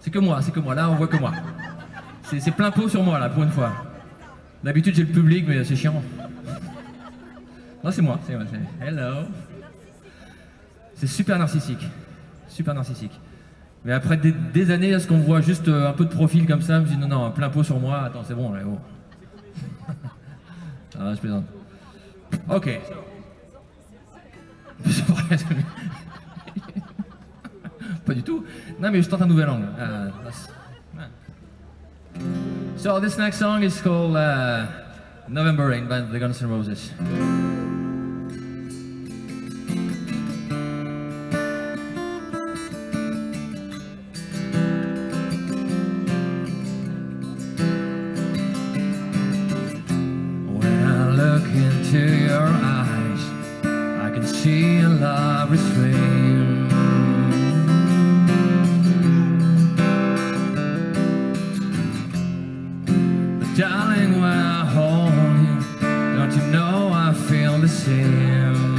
C'est que moi, là on voit que moi. C'est plein pot sur moi là, pour une fois. D'habitude j'ai le public, mais c'est chiant. Non, c'est moi, c'est hello. C'est super narcissique. Super narcissique. Mais après des années, à ce qu'on voit juste un peu de profil comme ça, je me dis non, plein pot sur moi, attends, c'est bon, là, oh. Ah, je plaisante. Ok. Pas du tout. Non, mais je tente un nouvel angle. So this next song is called November Rain by the Guns N' Roses. When I look into your eyes, I can see a love restrained. Darling, when I hold you, don't you know I feel the same?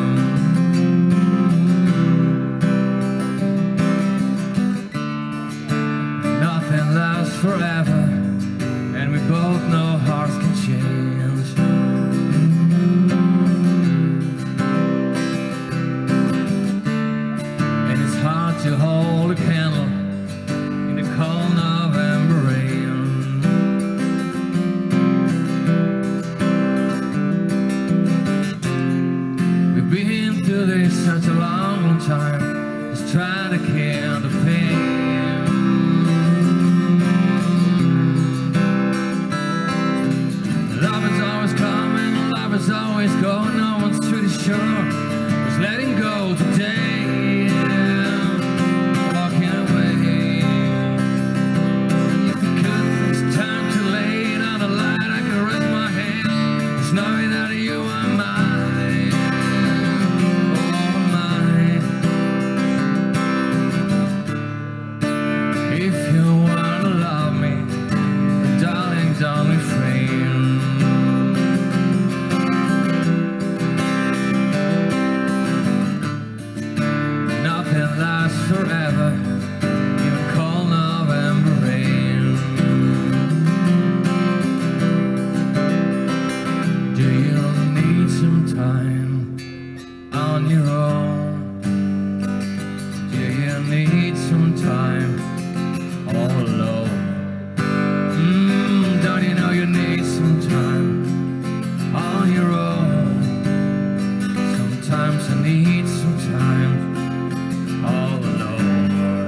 Nothing lasts forever, and we both know hearts can change. And it's hard to hold a candle in the cold November rain. There's such a long time, just trying to kill the pain. Love is always coming, love is always going, no one's truly sure who's letting go today. Walking away. If it could, it's time to lay down the light, I can rest my head, just knowing that you are mine. If you wanna love me, darling, don't refrain. Nothing lasts forever, even cold November rain. Do you need some time on your own? Do you need some time all alone? Don't you know you need some time on your own? Sometimes I need some time all alone.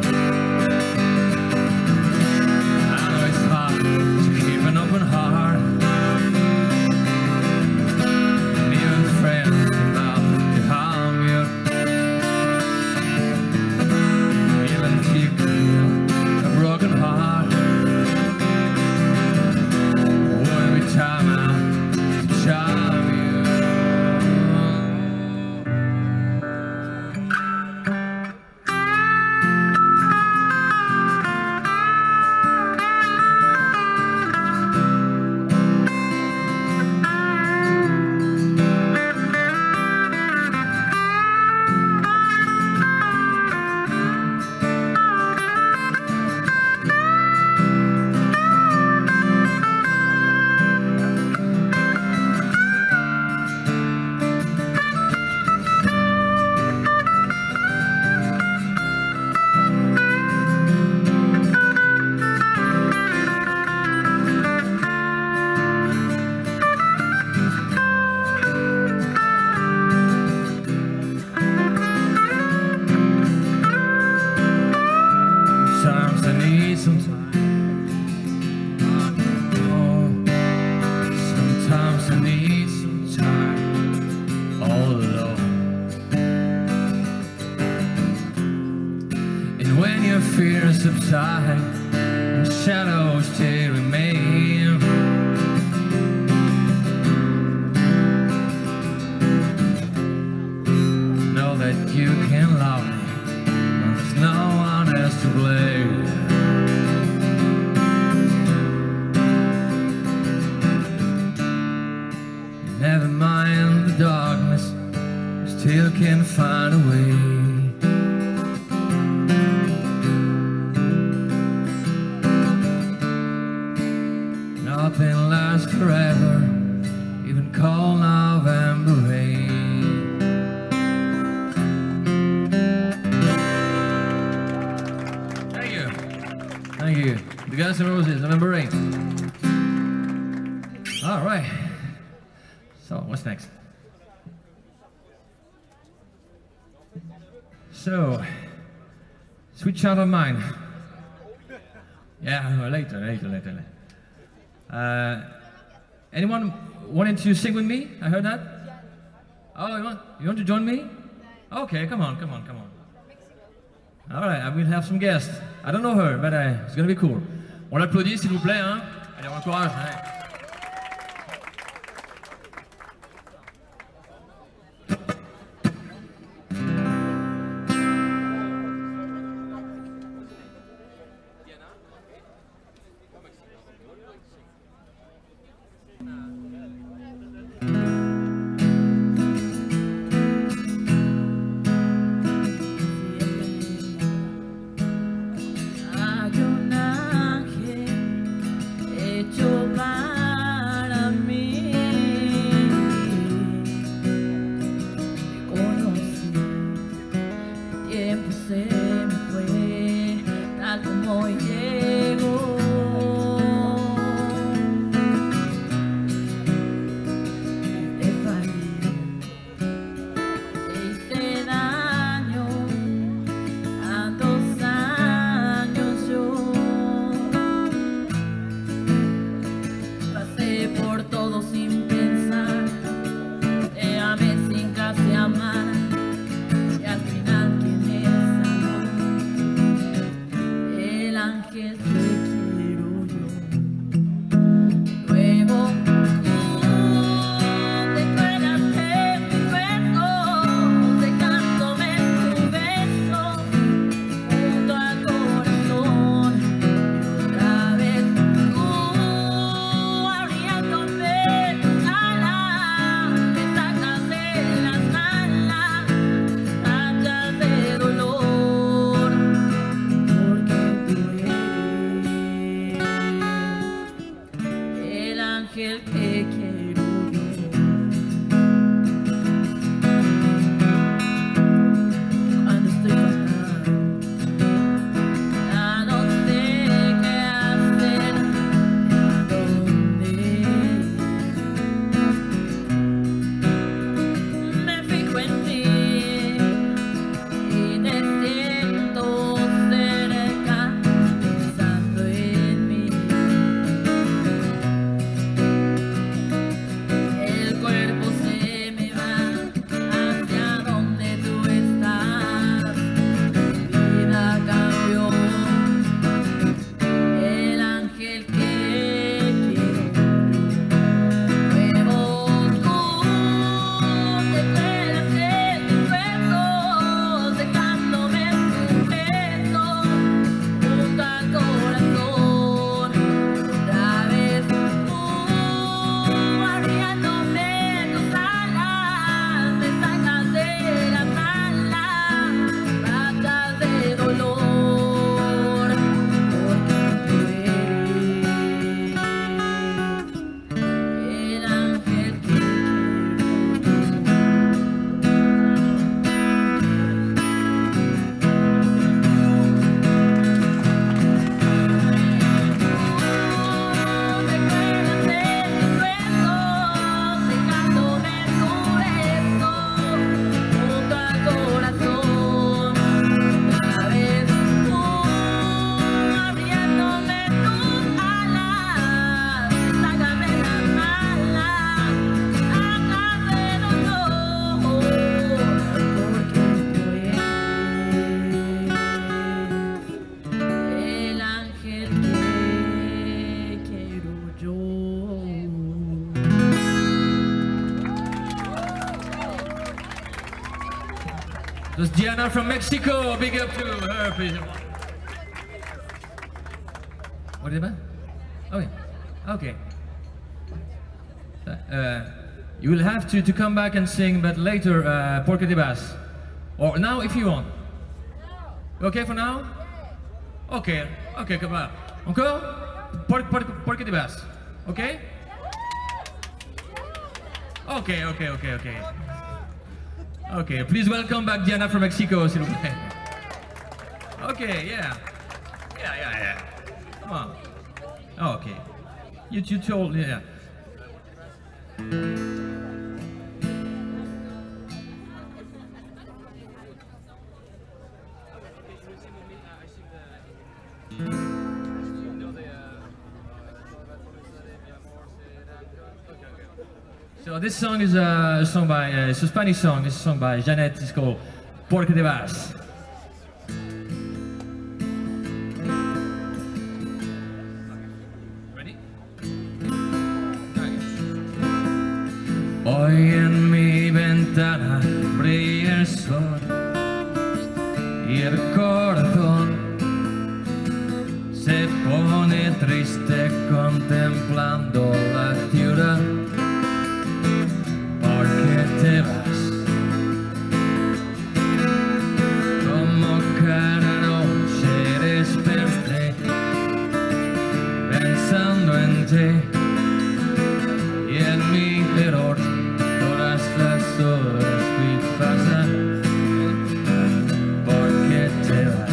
I know it's hard to keep an open heart, and even friends about to harm you. Even if you feel a broken heart, won't be time out to charm you. Sometimes I need some time. Oh, sometimes I need some time all alone. And when your fears subside and shadows still remain, know that you can love me, and there's no one else to blame. Never mind the darkness, we still can find a way. Guns N' Roses, number 8. All right. So, what's next? So, Sweet Child of Mine. Yeah, later. Anyone wanting to sing with me? I heard that. Oh, you want to join me? Okay, come on. All right, I will have some guests. I don't know her, but it's gonna be cool. On l'applaudit, s'il vous plaît, hein? Allez, on encourage. Hein? There's Diana from Mexico. Big up to her, please. What is that? Oh, yeah. Okay. You will have to come back and sing, but later, Porque te vas. Or now, if you want. Okay for now? Okay, okay, come on. Encore? Porque te vas. Okay? Okay, okay, okay, okay. Okay, please welcome back Diana from Mexico, s'il vous plaît. Okay, yeah. Yeah. Come on. Oh, okay. You told, yeah. So this song is a song by, it's a Spanish song, it's a song by Janet, it's called Porque te vas. Ready? Hoy en mi ventana brilla el sol y el corazón se pone triste contemplando la ciudad. Porque te vas, como cada noche desperté pensando en ti y en mi error todas las horas vi pasar. Porque te vas.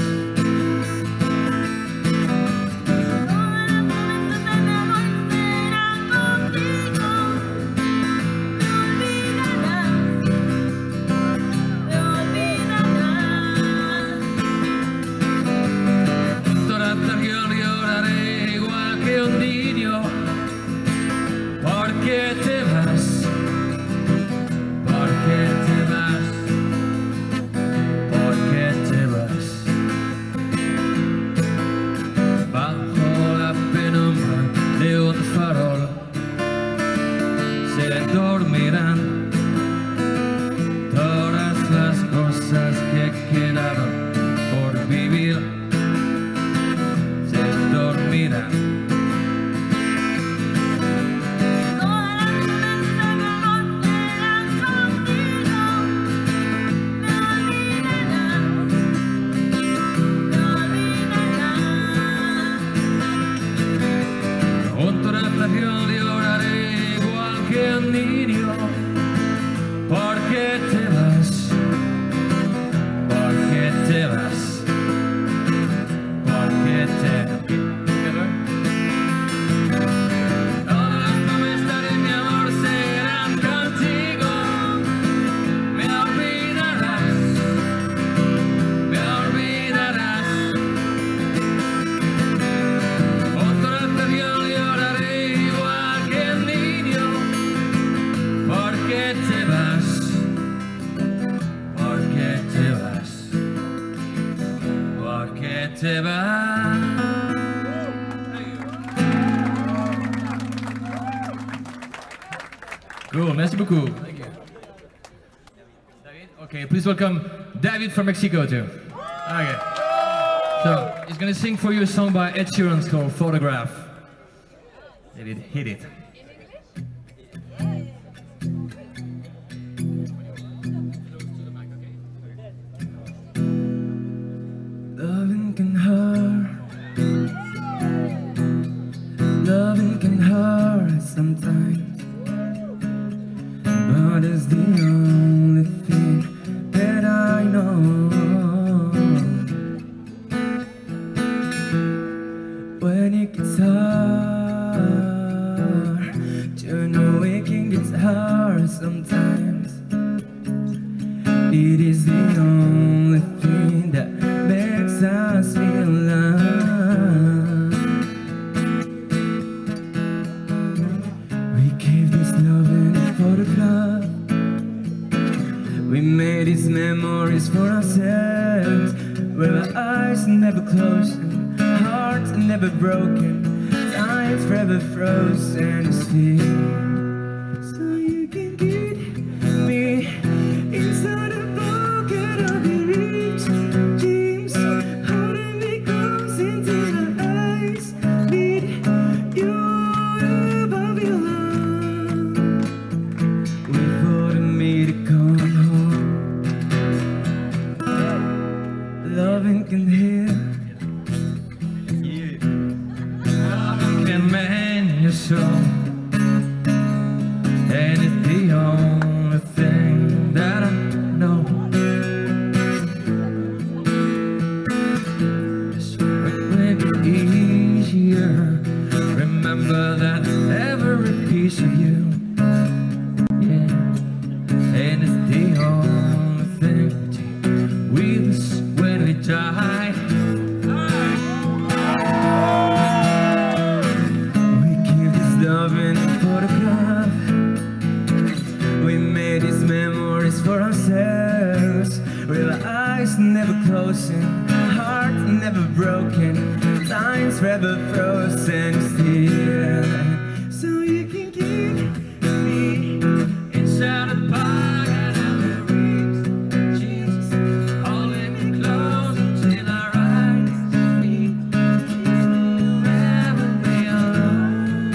Porque te vas, porque te vas, porque te vas. Bajo la penumbra de un farol se dormirán todas las cosas que quedaron por vivir. Se dormirán. Lloraré igual que un niño, porque te vas, porque te vas, porque te vas. Todas las promesas de mi amor serán contigo, me olvidarás, me olvidarás. Otra vez lloraré igual que un niño, porque te vas, porque te vas, porque te vas. Cool, merci beaucoup. Thank you. David? Okay, please welcome David from Mexico too. Okay. So, he's gonna sing for you a song by Ed Sheeran called Photograph. David, hit it. Loving can hurt. Loving can hurt sometimes. But it's the only thing that I know. When it gets hard, you know it can get hard sometimes. It is the only thing that makes us feel love. We gave this love in a photograph. We made these memories for ourselves, where our eyes never closed, hearts never broken, time's forever frozen still. So you can get me inside a pocket of your rich dreams, holding me close into the eyes, need you above your love. Wait for me to come home. Loving can heal. Man, your soul, and it's the only thing that I know. So it will be easier memories of you. Yeah, and it's the only thing with us when we die. We keep this love in a photograph. We made these memories for ourselves, with our eyes never closing, heart never broken, times forever frozen still. So you can keep me inside a pocket of your ribs, Jesus, holding me close until our eyes meet. You'll never be alone.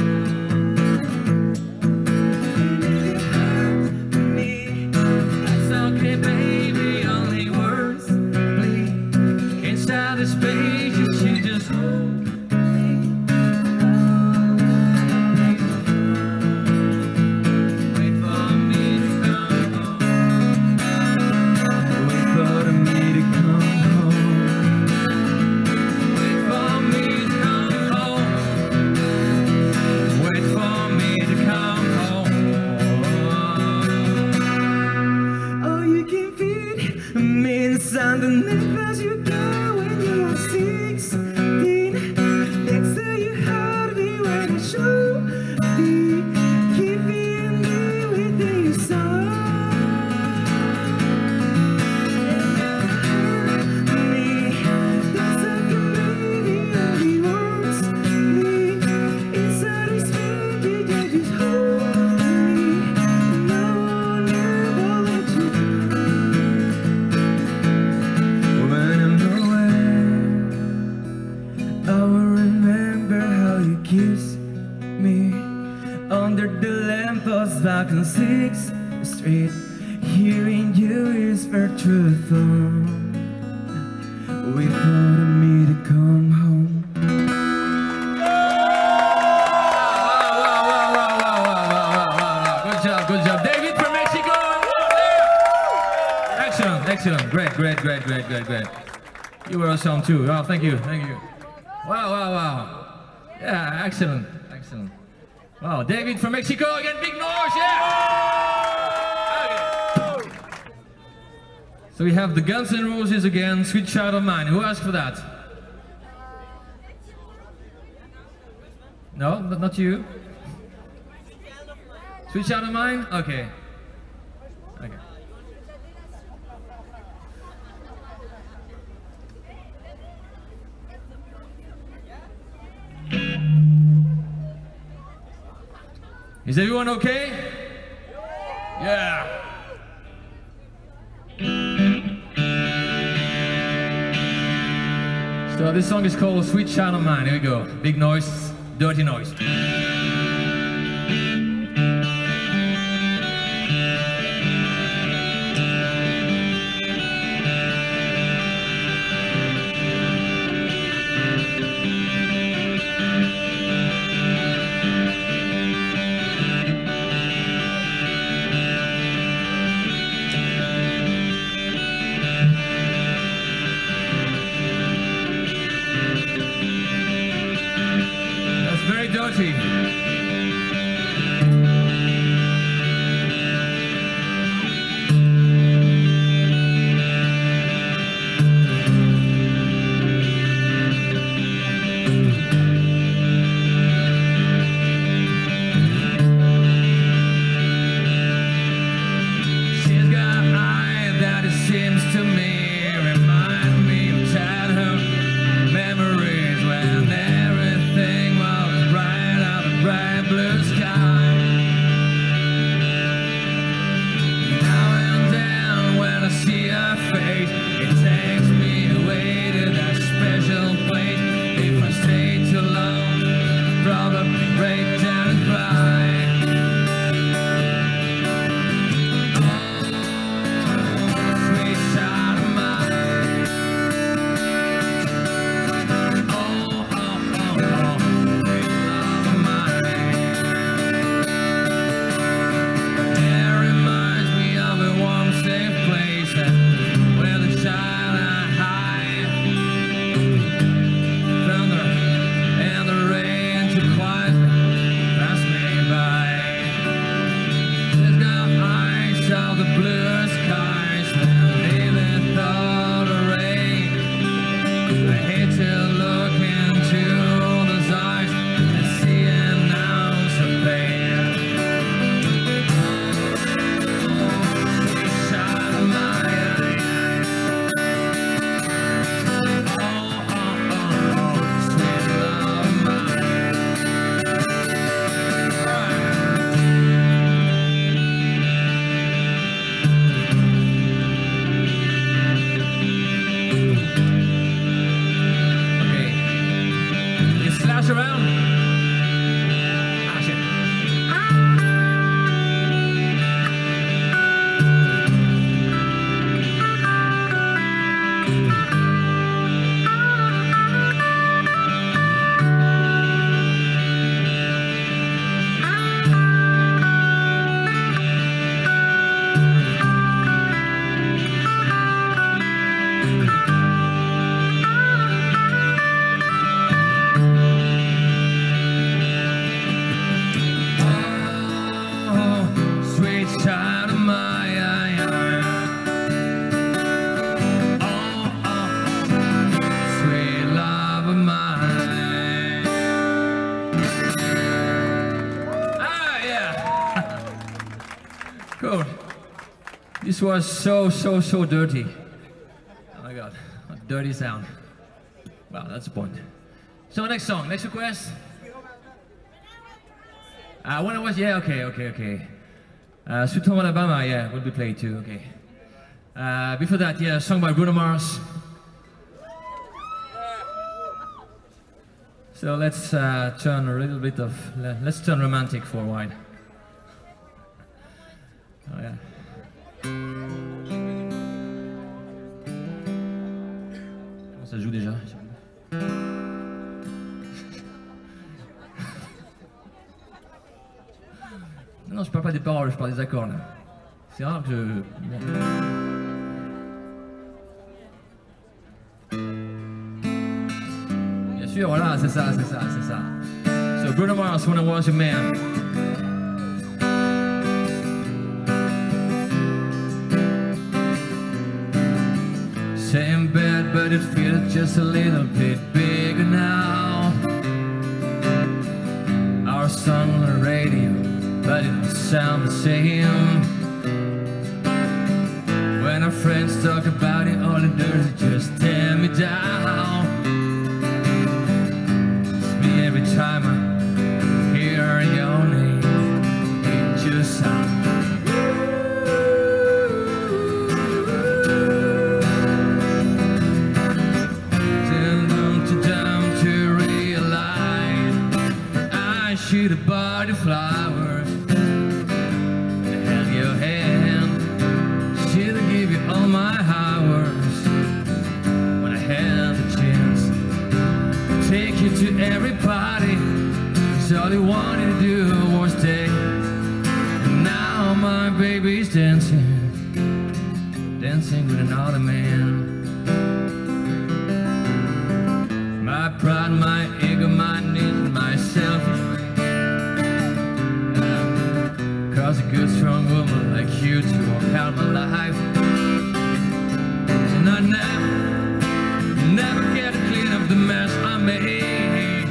And if it hurt me, it's okay, baby. Only words bleed inside the spaces you just hold. Underneath as you go when you were 16. Next to you heard me when I show me, keeping me within your soul. Me, that's like a baby, and he wants me inside his feet. You just hold me, no one ever let you go. I will remember how you kissed me under the lamppost back on 6th Street, hearing you whisper through the phone, wait for me to come home. Good job, David from Mexico. Excellent, great. You were awesome too. Oh, thank you. Wow. Yeah, excellent. Wow, David from Mexico again, big noise, yeah! Okay. So we have the Guns N' Roses again, Sweet Child of Mine. Who asked for that? No, not you? Sweet Child of Mine? Okay. Is everyone okay? Yeah. So this song is called Sweet Child of Mine. Here we go. Big noise, dirty noise. Dirty. She's got an eye that it seems to me remind me of childhood memories when everything was bright out of bright blue sky. Now and then when I see her face, it takes me away to that special place. If I stay too long, probably break down and cry. Cool. This was so dirty. Oh my god, a dirty sound. Wow, that's the point. So next song, next request. When I was, yeah, okay. Sweet Home Alabama, yeah, will be played too, okay. Before that, yeah, a song by Bruno Mars. So let's turn a little bit of, let's turn romantic for a while. Oh yeah. Comment ça joue déjà? Non, je parle pas des paroles, je parle des accords là. C'est rare que je... Bien sûr, voilà, c'est ça. So Bruno Mars, When I Was Your Man. Same bed, but it feels just a little bit bigger now. Our song on the radio, but it don't sound the same. When our friends talk about it, all it does is just tear me down. It's me every time I hear your name, it just sounds. Should have bought you flowers and held your hand. Should have give you all my hours when I had the chance. Take you to every party, 'cause all you wanted to do was dance. And now my baby's dancing with another man. My pride, my ego, my need, my selfish. Cause a good strong woman like you to walk out my life. And I never get to clean up the mess I made.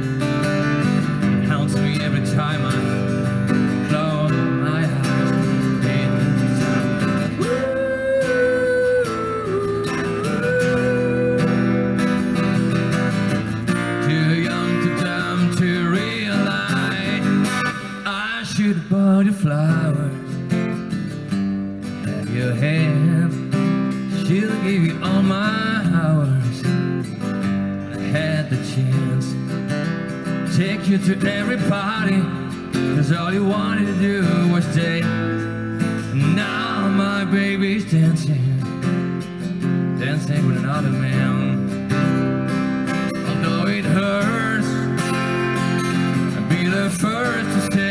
It haunts me every time I close my eyes. Too young, too dumb to realize I should have bought you flowers, have your hand. She'll give you all my hours. I had the chance. Take you to every party, 'cause all you wanted to do was dance. Now my baby's dancing with another man. Although it hurts, I'll be the first to say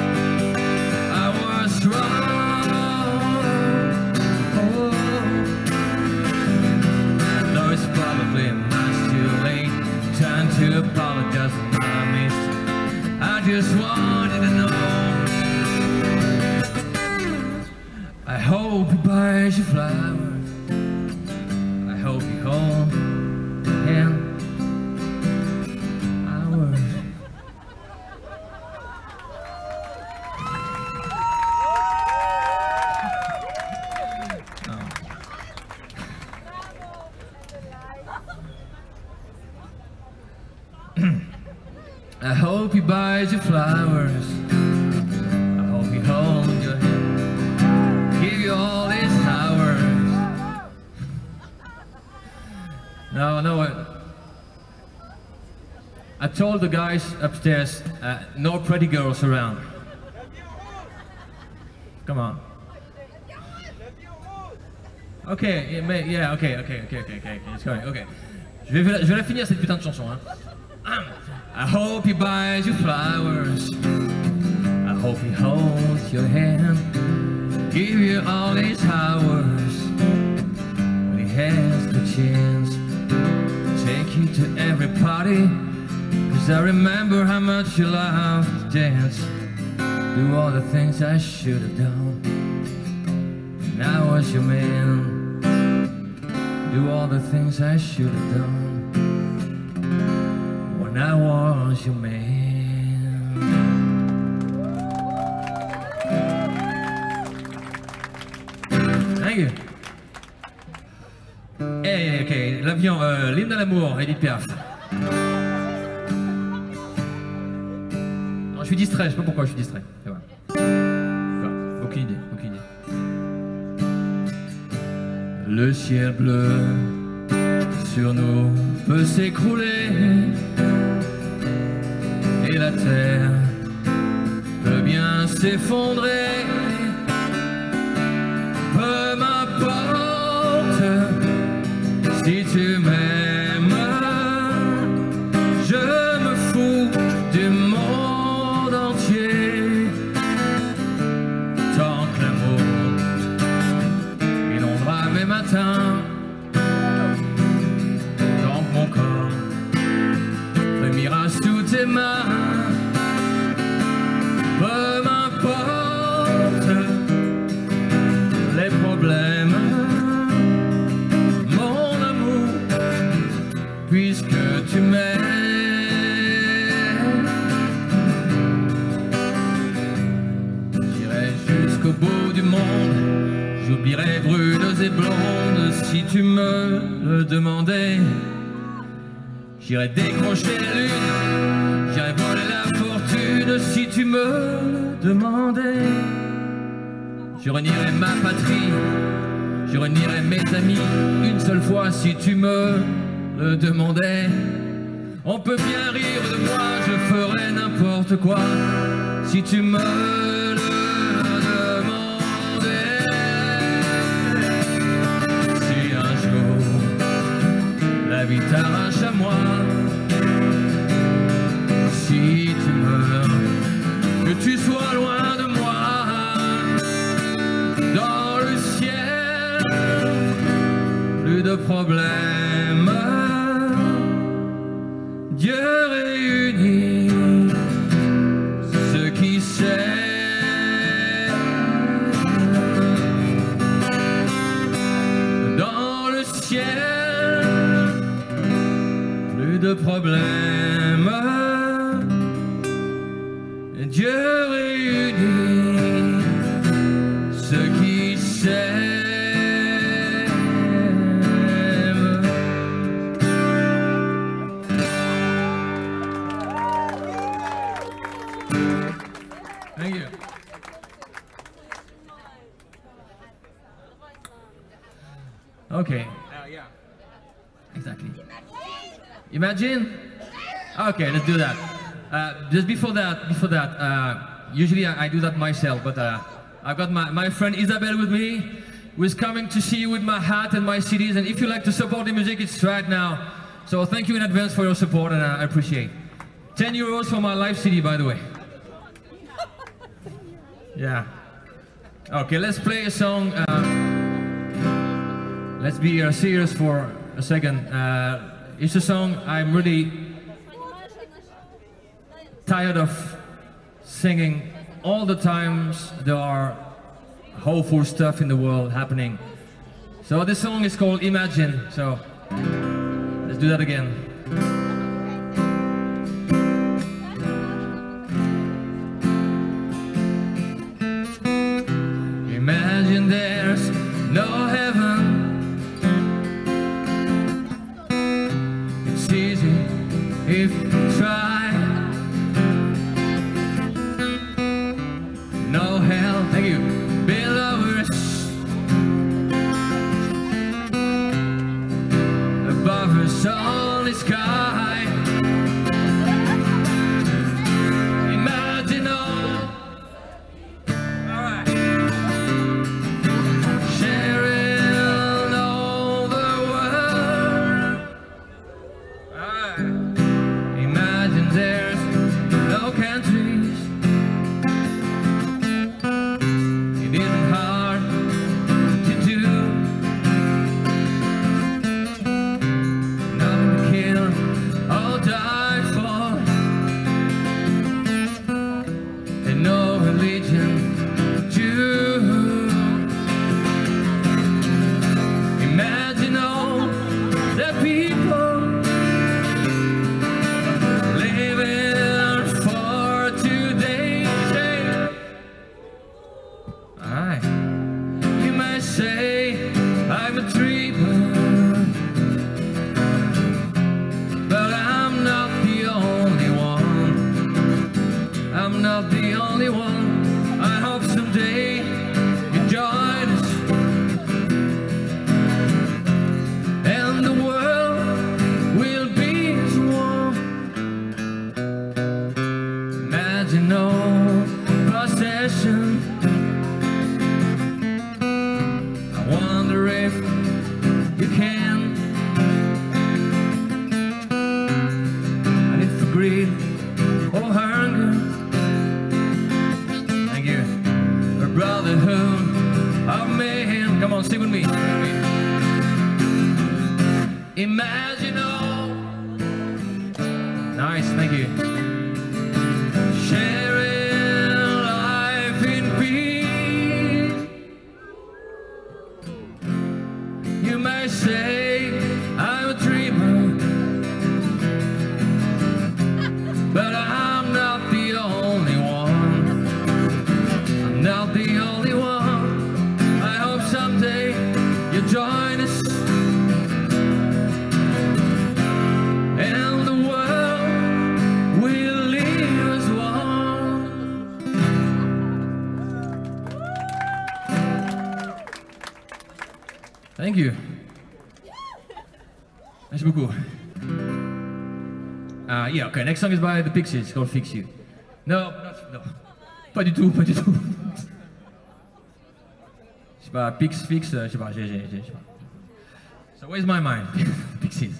to apologize for my mistake. I just wanted to know. I hope he buys you flowers. I hope you hold him hours. I hope he buys you flowers. I hope he holds your hand, give you all his hours. No, I told the guys upstairs, no pretty girls around. Come on. Okay, yeah, okay, it's going, okay. Je vais la finir cette putain de chanson, hein. I hope he buys you flowers. I hope he holds your hand, give you all his hours when he has the chance. Take you to every party, 'cause I remember how much you loved to dance. Do all the things I should have done when I was your man. Do all the things I should have done when I was your man. Thank you. Hey, ok, l'avion, l'hymne à l'amour, Edith Piaf. Non, je suis distrait, je sais pas pourquoi je suis distrait. Et voilà. Enfin, aucune idée, aucune idée. Le ciel bleu sur nous peut s'écrouler et la terre peut bien s'effondrer. Peu m'importe si tu m'aimes, je me fous du monde entier. Tant que l'amour inondera mes matins, tant que mon corps frémira sous tes mains. Peu m'importe les problèmes, mon amour, puisque tu m'aimes. J'irai jusqu'au bout du monde, j'oublierai brunes et blondes si tu me le demandais. J'irai décrocher la lune, j'irai voler la fortune si tu me le demandais. Je renierai ma patrie, je renierai mes amis une seule fois si tu me le demandais. On peut bien rire de moi, je ferai n'importe quoi si tu me le demandais. Si un jour la vie t'arrache à moi, si tu meurs, que tu sois loin de moi, dans le ciel, plus de problèmes. Dieu réunit ceux qui s'aiment. Dans le ciel, plus de problèmes. Dieu réunit ceux qui s'aiment. Thank you. Okay. Yeah. Exactly. Imagine? Okay, let's do that. Just before that, usually I do that myself, but I've got my friend Isabel with me, who is coming to see you with my hat and my CDs, and if you like to support the music, it's right now. So thank you in advance for your support, and I appreciate. 10 euros for my live CD, by the way. Yeah. Okay, let's play a song. Let's be serious for a second. It's a song I'm really tired of singing all the times there are hopeful stuff in the world happening. So this song is called Imagine. So let's do that again. Imagine there's no heaven. It's easy if you try. No hell, thank you, below us, above us all is I'm not the only one. I hope someday you join us, and the world will be as one. Imagine no possession. I wonder if you can. And if greed or hunger, thank you, or brotherhood of man. Come on, sing with me. Imagine all. Nice, thank you. Sharing life in peace. You may say I'm a dreamer, but I'm not the only one. I'm not the only one. I hope someday you join us, and the world will live as one. Thank you. Merci beaucoup. Yeah, okay, next song is by the Pixies, it's called Fix You. No, no. Pas du tout, pas du tout. Je sais pas, Pix, Fix, je sais pas, je sais pas. So where's my mind? Pixies.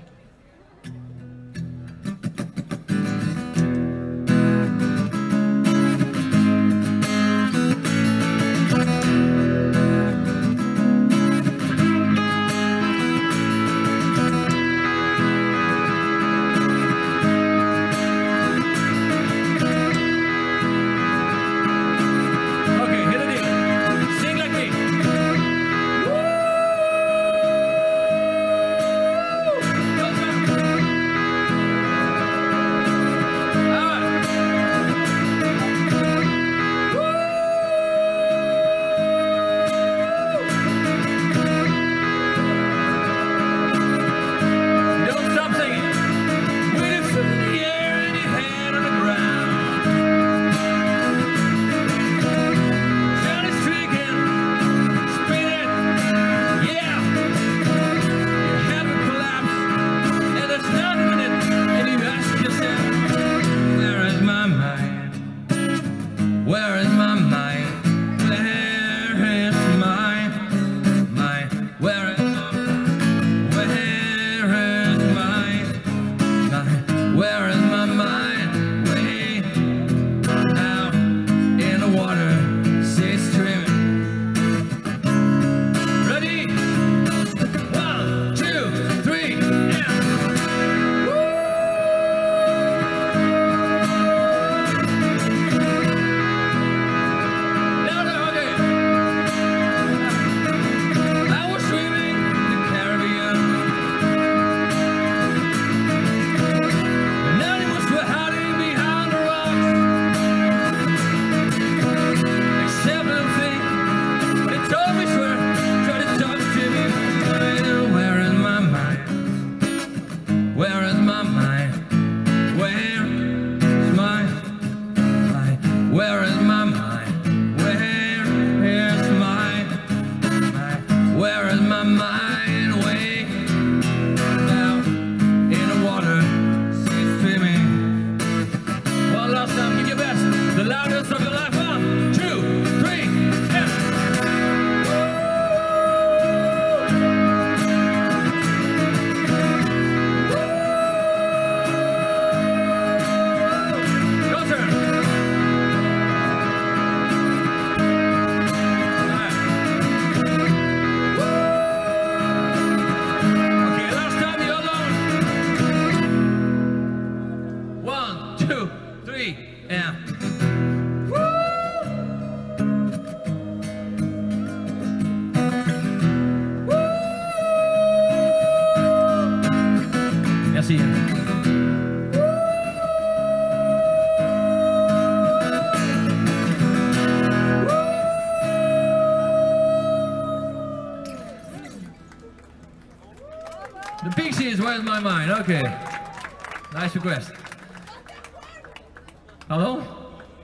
The Pixies, Where's My Mind? Okay. Nice request. Hello?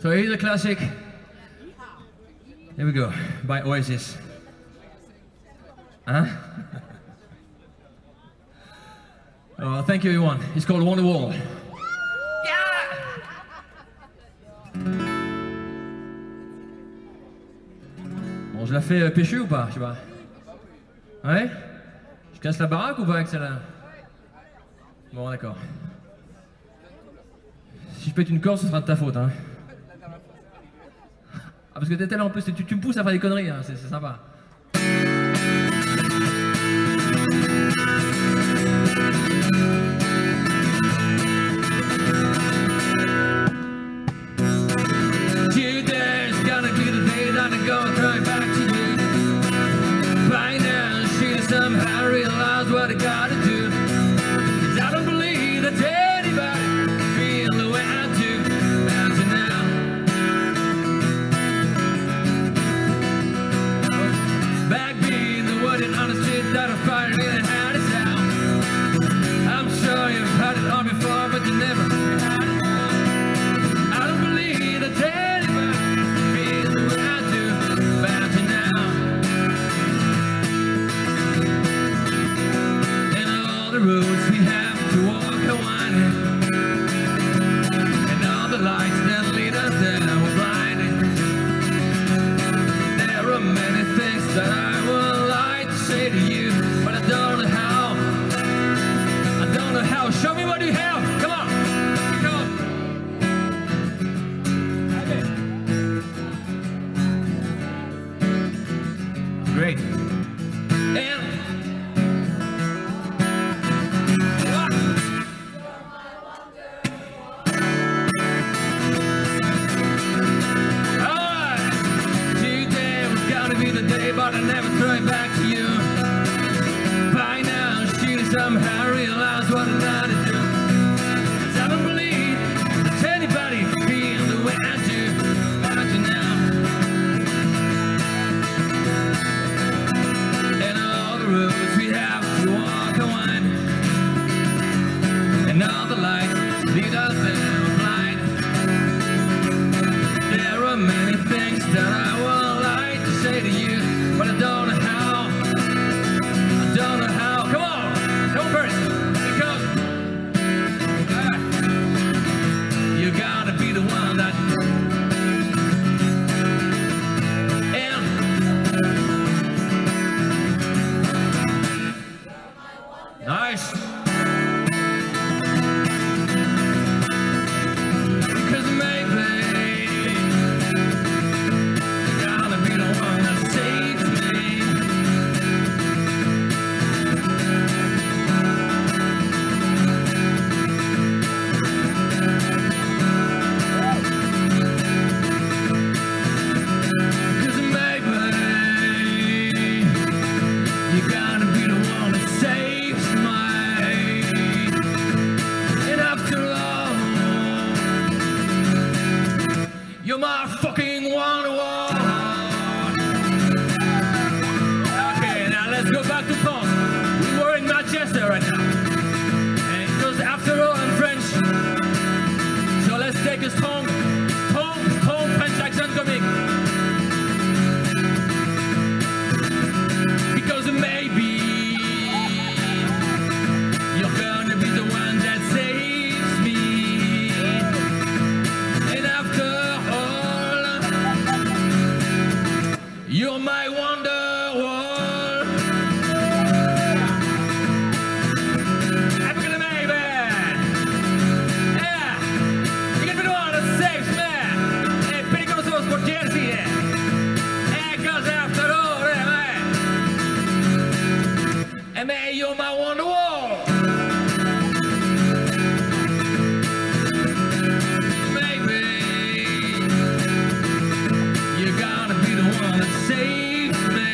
So here's a classic. Here we go, by Oasis. Huh? Oh, thank you everyone. It's called Wonderwall. Bon, je la fais pêcher ou pas? Je sais pas. Ouais? Je casse la baraque ou pas avec celle-là? Bon, d'accord. Si je pète une corde, ce sera de ta faute, hein. Ah, parce que t'es tellement en plus, tu me pousses à faire des conneries, hein. C'est sympa. Today's gonna be the day that I go right back to you. By now, she somehow realized what I gotta do. 'Cause I don't believe that anybody feel the way I do as of now. Back being the word on the street that I finally had it out. I'm sure you've had it on before, but you never had it on. I don't believe that anybody feels the way I do about you now. And all the roads we have to walk are winding, and all the lights that lead us there we're blinded. There are many things that I would like to say to you, but I don't know how. I don't know how. Show me what you have. Come on. Come on. Great. And alright. Today was gonna be the day, but I never throw it back to you. By now, she somehow realized what I gotta do. 'Cause I don't believe that anybody feels the way I do about you now. And all the roads we have to walk are winding, and all the lights lead us there we're blind. There are many things that I would like to say to you, but I don't know how. I don't know how. Come on, come first. Because you gotta be the one that. And nice. Because maybe you gotta be the one that saves me. Because maybe you gotta be the one that saves me. And after all, you're my fucking Wonderwall. Okay, now let's go back to France. We were in Manchester right now. And because after all, I'm French. So let's take a strong French accent coming. Because maybe you're gonna be the one that saves me. And after all, you're my Wonderwall. I'm gonna maybe. Yeah, you're gonna be the one that saves me. Hey, pericoloso sporgersi. Cause after all, man. And man, you're my Wonderwall. Maybe you're gonna be the one that saves me.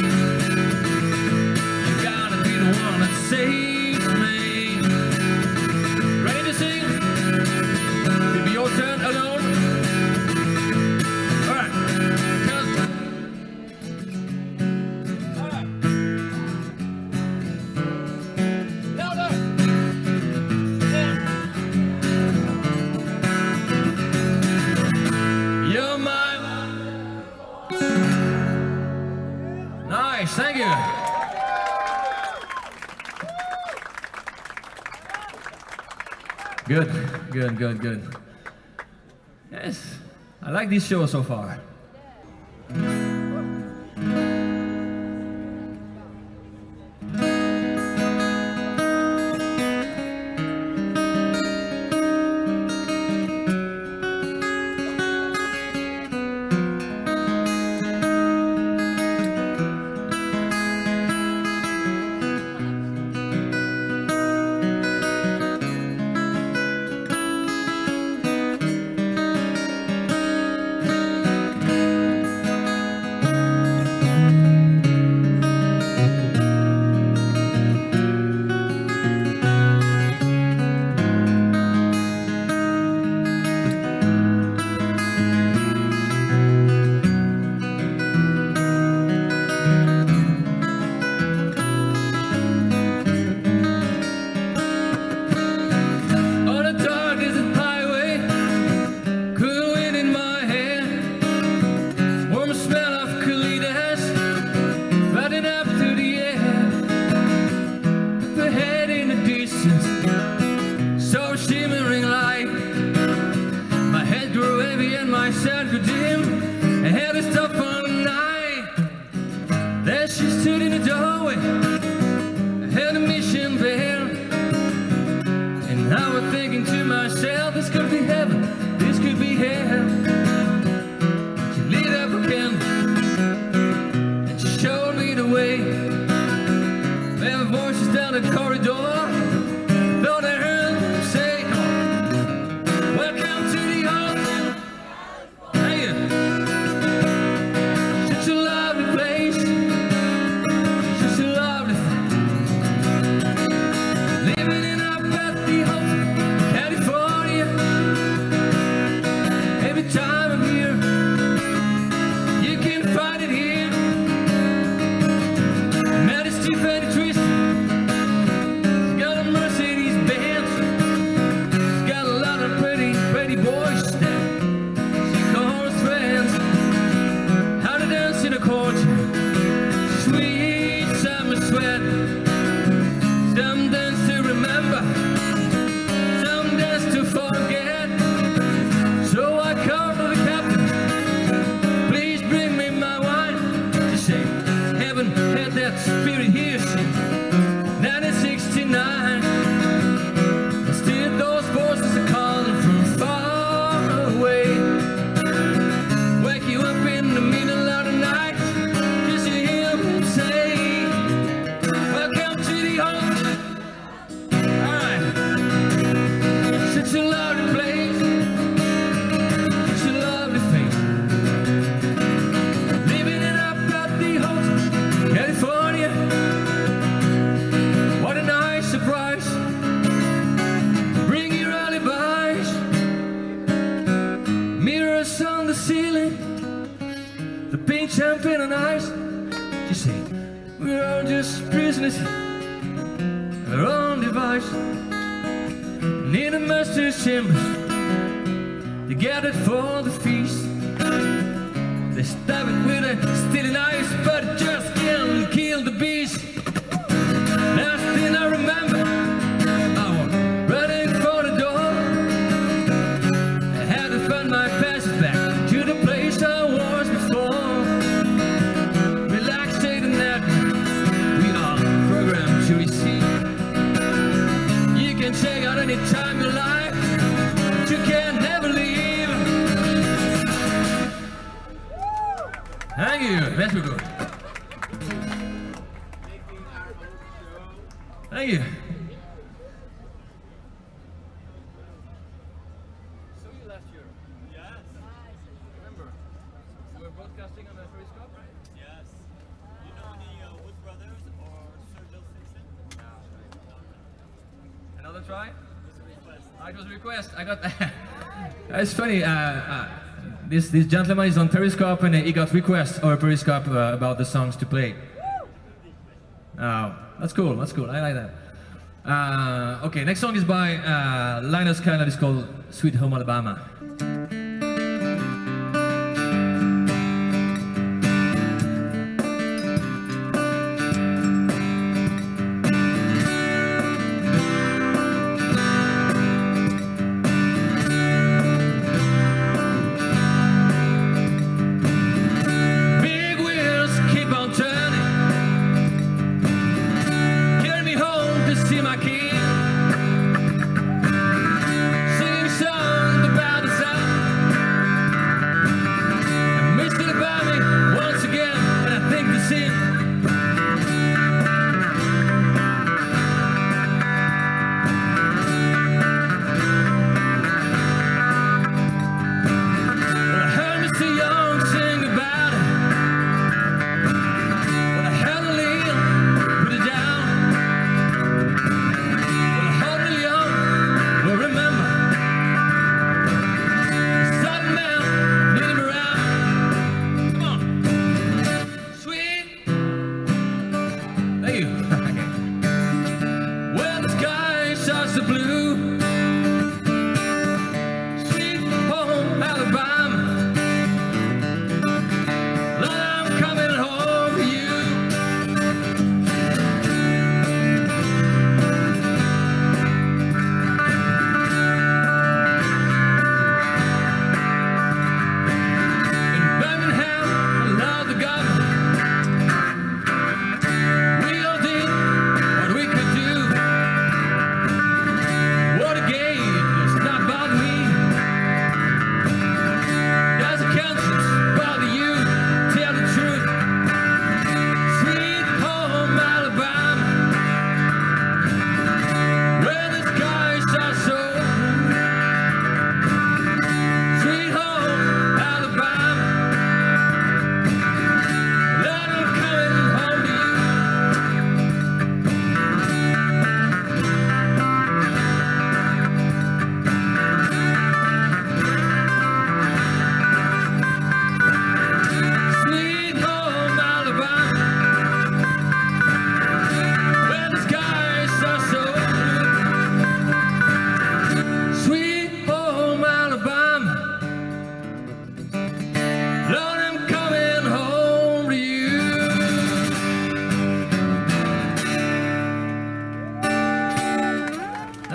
You gotta be the one that saves me. Ready to sing? It'll be your turn alone. Alright. Alright. Good, good, good, good. Yes, I like this show so far. It's funny, this gentleman is on Periscope and he got requests over Periscope about the songs to play. Oh, that's cool, I like that. Okay, next song is by Linus Skylar, it's called Sweet Home Alabama.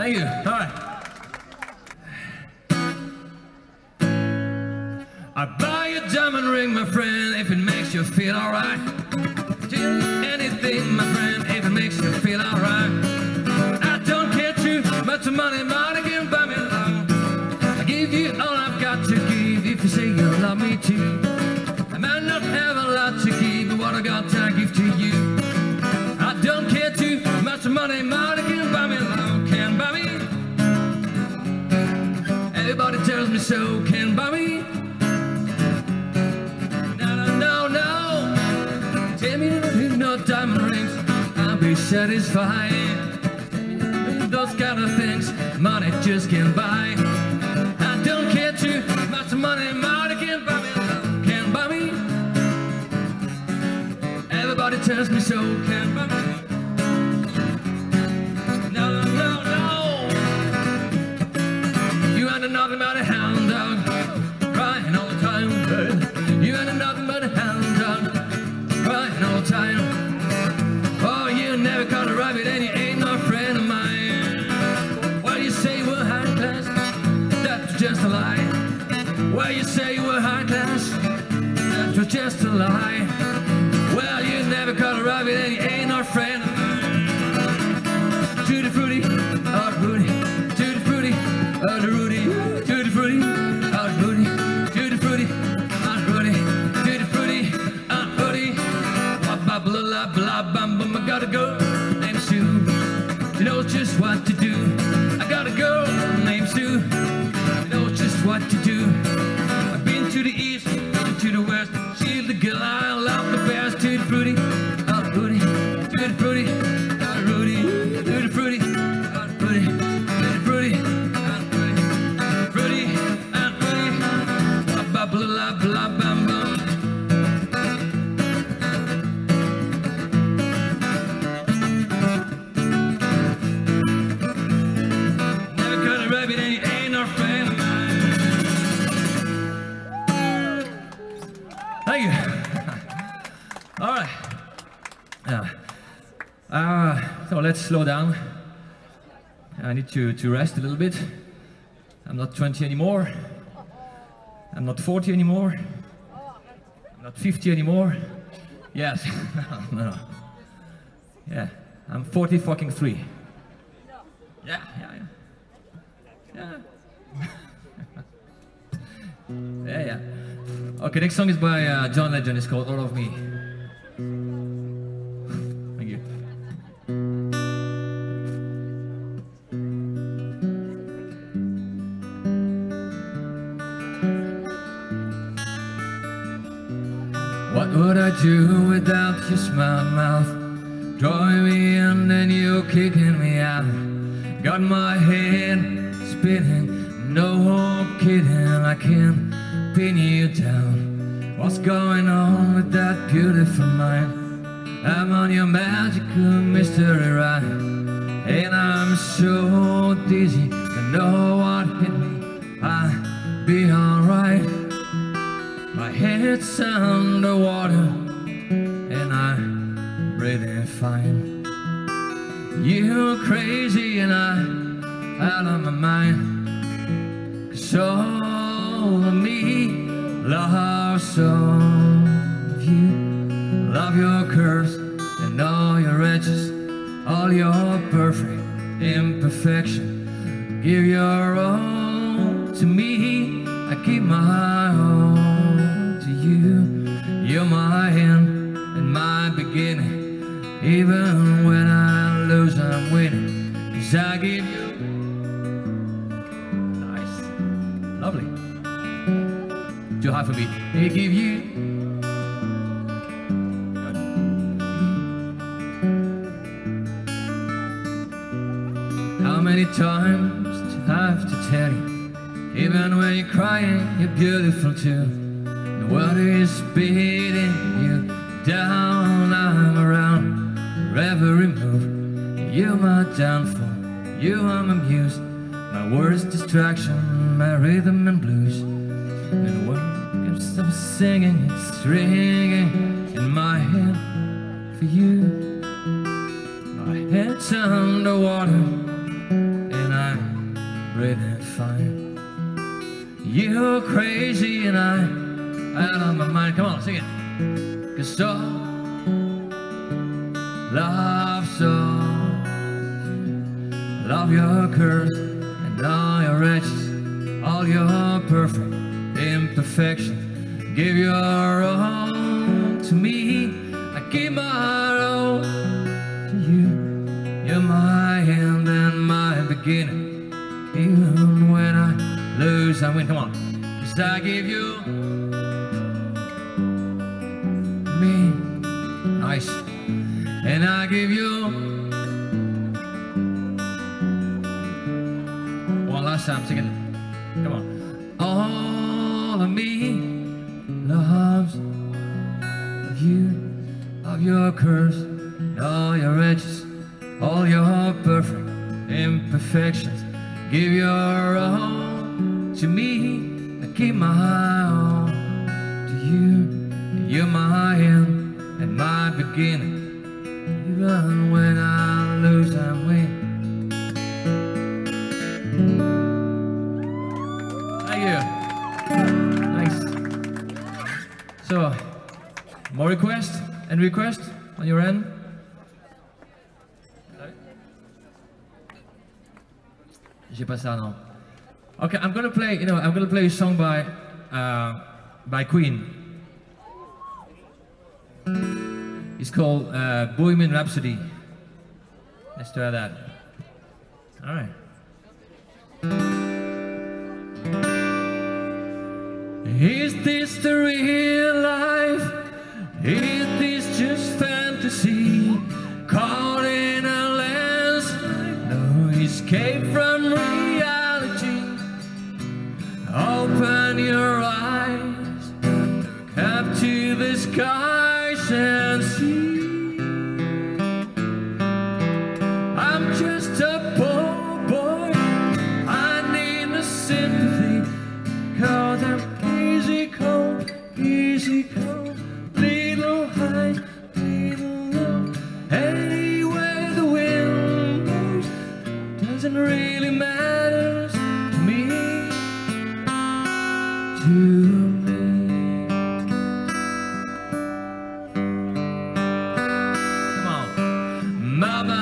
Thank you. All right. I buy a diamond ring, my friend, if it makes you feel alright. Do anything, my friend, if it makes you feel alright. I don't care too much money, money can buy me love. I give you all I've got to give if you say you love me too. I might not have a lot to give, but what I got I give to you. I don't care too much money, money can buy me love, can buy me. Everybody tells me so, can buy me. No diamond rings, I'll be satisfied. Those kind of things money just can't buy. I don't care too much money, money can't buy me, can't buy me. Everybody tells me so, can't buy me. No, no, no, no. You ain't nothing but a hound dog, crying all the time. You ain't nothing but a hound dog, crying all the time. Oh, you never caught a rabbit and you ain't no friend of mine. Well, you say we're high class, that was just a lie. Well, you say we're high class, that was just a lie. Well, you never caught a rabbit and you ain't no friend of mine. Tutti frutti, oh Rudy, tutti frutti, oh Rudy, tutti frutti, oh Rudy, tutti frutti, oh Rudy, tutti frutti, oh Rudy. Blah blah blah bum bum. I got a girl named Sue. She knows just what to do. I got a girl named Sue. She knows just what to do. I've been to the east, been to the west. She's the girl I love the best. Tutti frutti, oh Rudy, tutti frutti, oh Rudy, tutti frutti, oh Rudy, tutti frutti, oh Rudy, fruity, oh Rudy. Blah blah blah bum bum. Thank you. All right. So let's slow down. I need to rest a little bit. I'm not 20 anymore. I'm not 40 anymore. I'm not 50 anymore. Yes. No. Yeah. I'm 40 fucking 3. Yeah. Yeah. Okay, next song is by John Legend. It's called All of Me. Thank you. What would I do without your smile mouth? Drawing me in and you kicking me out. Got my head spinning, no kidding, I can't pin you down. What's going on with that beautiful mind? I'm on your magical mystery ride, and I'm so dizzy, don't know what hit me. I'll be alright. My head's underwater, and I'm breathing fine. You're crazy and I'm out of my mind. 'Cause all of me loves all of you. Love your curves and all your edges, all your perfect imperfection. Give your all to me, I give my all to you. You're my end and my beginning. Even when I lose, I'm winning. 'Cause I give you. Nice. Lovely. Too high for me. I give you. Good. How many times do I have to tell you? Even when you're crying, you're beautiful too. The world is beating you down, I'm around every move. You're my downfall, you are my muse, my worst distraction, my rhythm and blues. And the world can stop singing, it's ringing in my head for you. My head's underwater, and I really fine. You're crazy and I'm out of my mind. Come on, sing it. 'Cause so love your curves and all your edges, all your perfect imperfections. Give your all to me, I give my all to you. You're my end and my beginning. Even when I lose, I win. Come on. 'Cause I give you me. Nice. And I give you one last time. Sing it. Come on. All of me loves you, of your curves, and all your edges, all your perfect imperfections. Give your all to me, I give my all to you. You're my end and my beginning. Even when I lose, I win. Thank you. Nice. So, more requests and requests on your end? J'ai pas ça, non. Okay, I'm gonna play. I'm gonna play a song by Queen. It's called Bohemian Rhapsody. Let's try that. All right. Is this the real life? Is this just fantasy? Caught in a lens, no escape from reality. Open your eyes, look up to the skies and see. I'm just a poor boy, I need the sympathy, 'cause I'm easy cold, little high, little low. Anywhere the wind blows doesn't really matter to me, Come on. Mama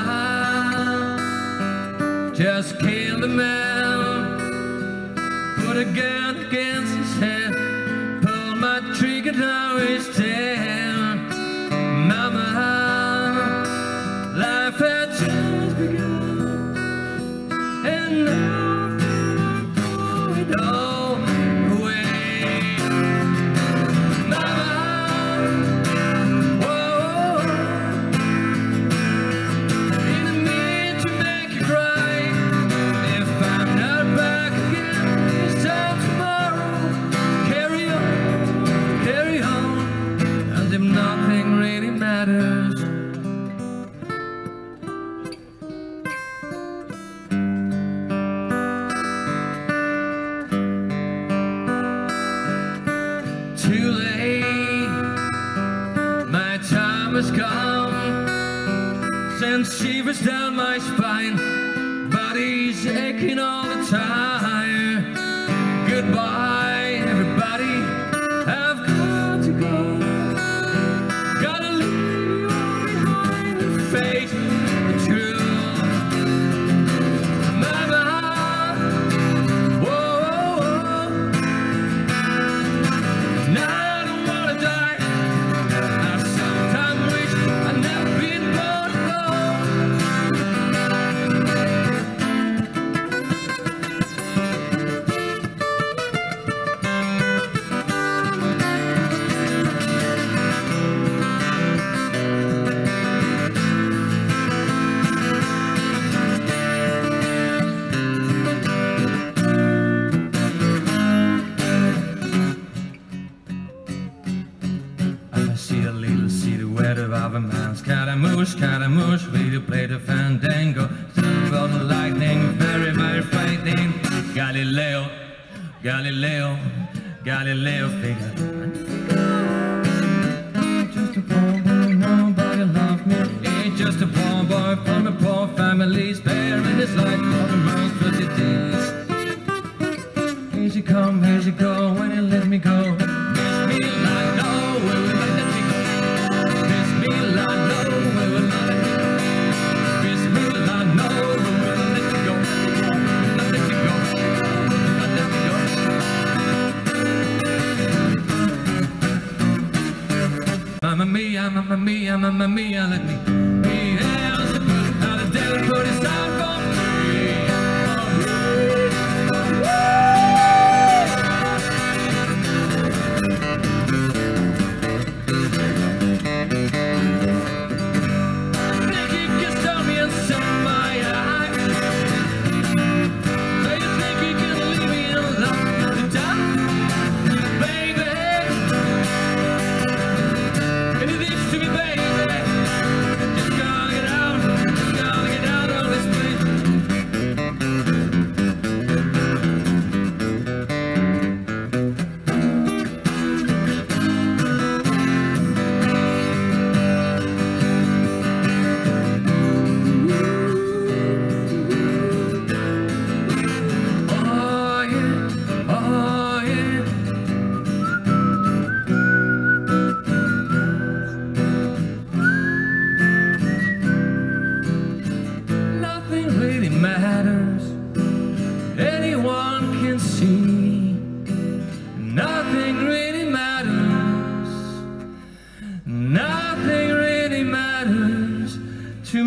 just killed a man, put a gun against his head, pulled my trigger, now he's dead. Mama, life had just begun, and now I throw it all away. Mama, whoa, didn't mean to make you cry. If I'm not back again this time tomorrow, carry on, as if nothing really matters. Too late, my time has come, sends shivers down my spine, body's aching all the time. Goodbye, everybody, I've got to go. Gotta leave you all behind and face the truth. Mama, whoa, now I don't wanna die. I sometimes wish I'd never been born alone. I see a little silhouette of a man. Scaramouche, really play the fandango. About the lightning, very, very frightening. Galileo figure. Just a poor boy, nobody loved me. Ain't just a poor boy from a poor family, sparing his life of the monstrosities.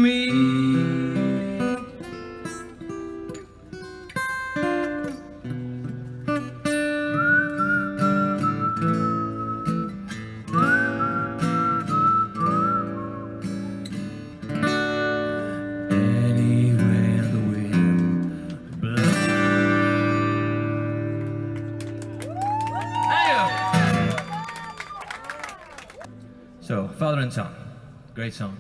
Anywhere the wind blows. So, Father and Son, great song.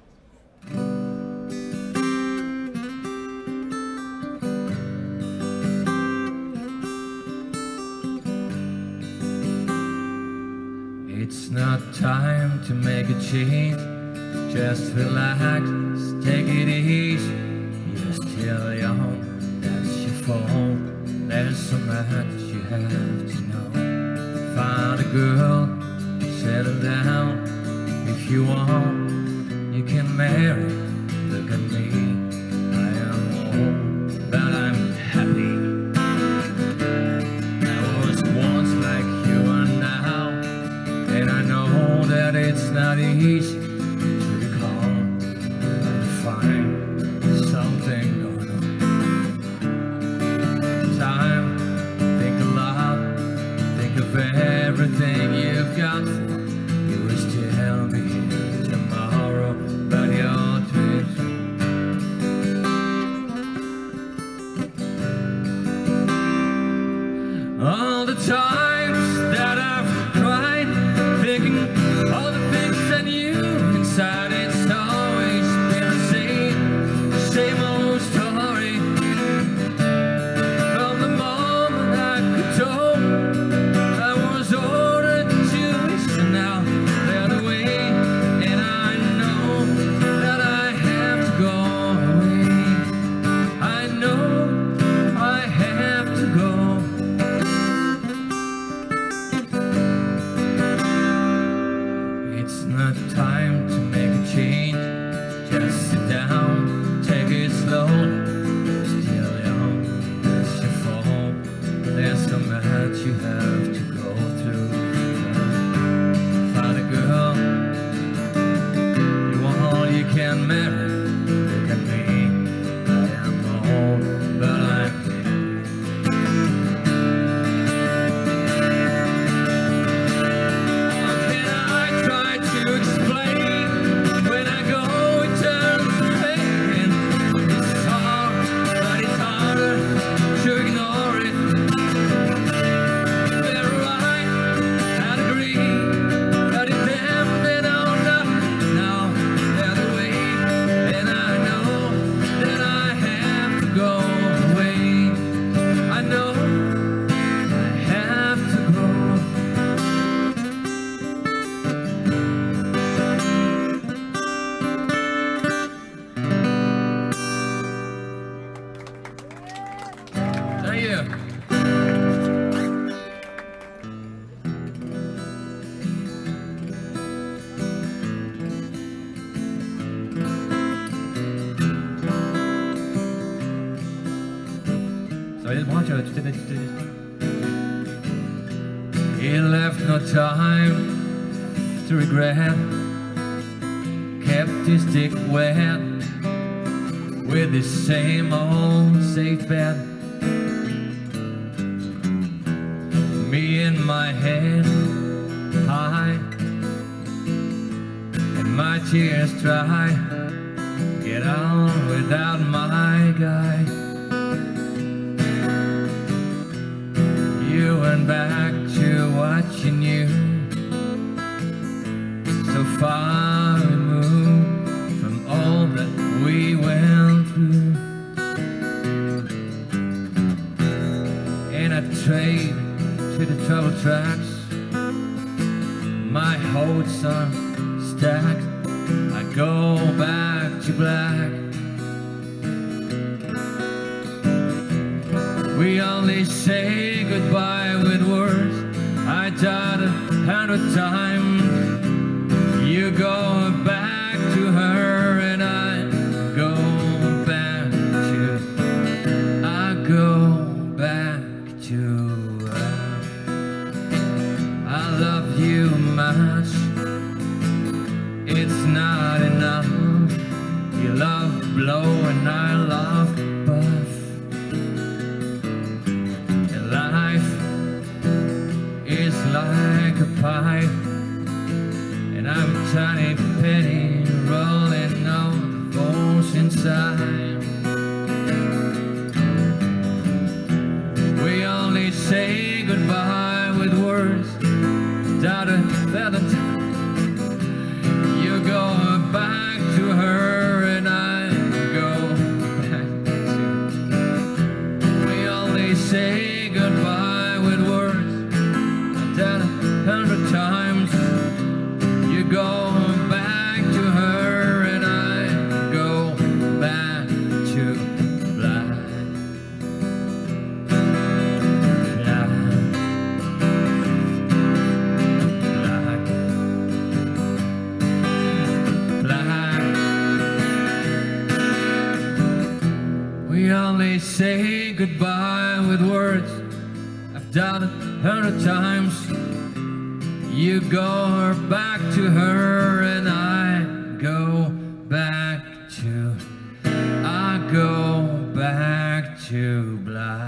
It's not time to make a change. Just relax, take it easy. You're still young, that's your fault. There's so much you have to know. Find a girl, settle down. If you want, you can marry. Look at me, I am old, but I'm happy. I was once like you are now, and I know that it's not easy to be calm and find something going on. Time, think a lot, think of everything you've got for. You will still be here tomorrow, but your dreams. All the times that I've cried, thinking all the things I knew inside, it's always been the same old story. From the moment I could talk, I was ordered to listen. Now they're away, and I know that I have to go away. I know I have to go. It's not time to make a change. Just sit down, take it slow. You're still young, that's your fault. There's so much you have to go through. Find a girl you want, you can marry. Look at me, I am old, but I'm He left no time to regret, kept his dick wet with the same old safe bet. Me in my head high and my tears dry. Get on without my guy. You went back to what you knew, so far removed from all that we went through. And I trade to the trouble tracks, my hopes are stacked. I go back to black. We only say goodbye with words. I died 100 times. You go back to her and I go back to, I go back to her. I love you much. It's not enough. You love love blow and I love puff. And life is like a pie, and I'm a tiny penny rolling on the bones inside. We only say goodbye with words. You go back to her and I go back to. We only say goodbye with words. I've done 100 times. You go back to her and I go back to black. We only say goodbye with words. I've done it 100 times. You go back to her and I go back to. I go back to black.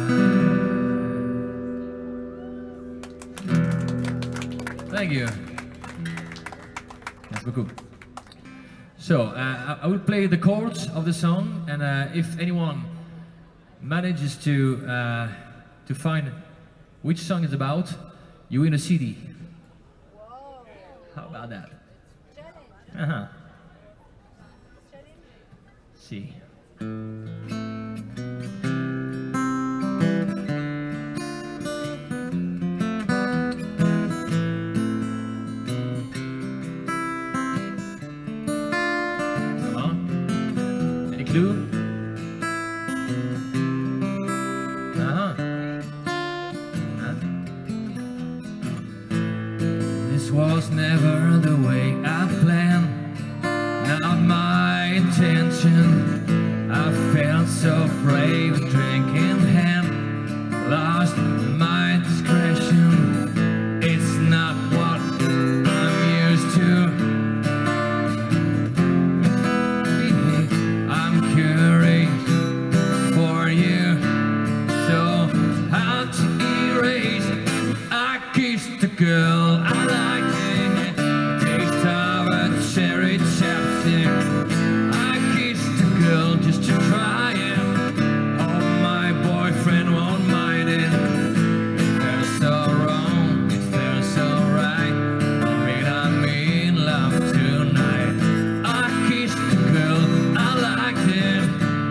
Thank you. Merci beaucoup. So, I will play the chords of the song, and if anyone manages to find which song it's about, you win a CD. Whoa. How about that? Challenge. Challenge. See. Come on. Any clue? This was never the way I planned, not my intention. I felt so brave, drink in hand, lost my discretion. It's not what I'm used to. I'm curious for you, so how to erase. I kissed the girl I liked. Taste of a cherry chapstick. I kissed the girl just to try it. Hope my boyfriend won't mind it. It felt so wrong, it felt so right. I made love tonight. I kissed the girl I liked it.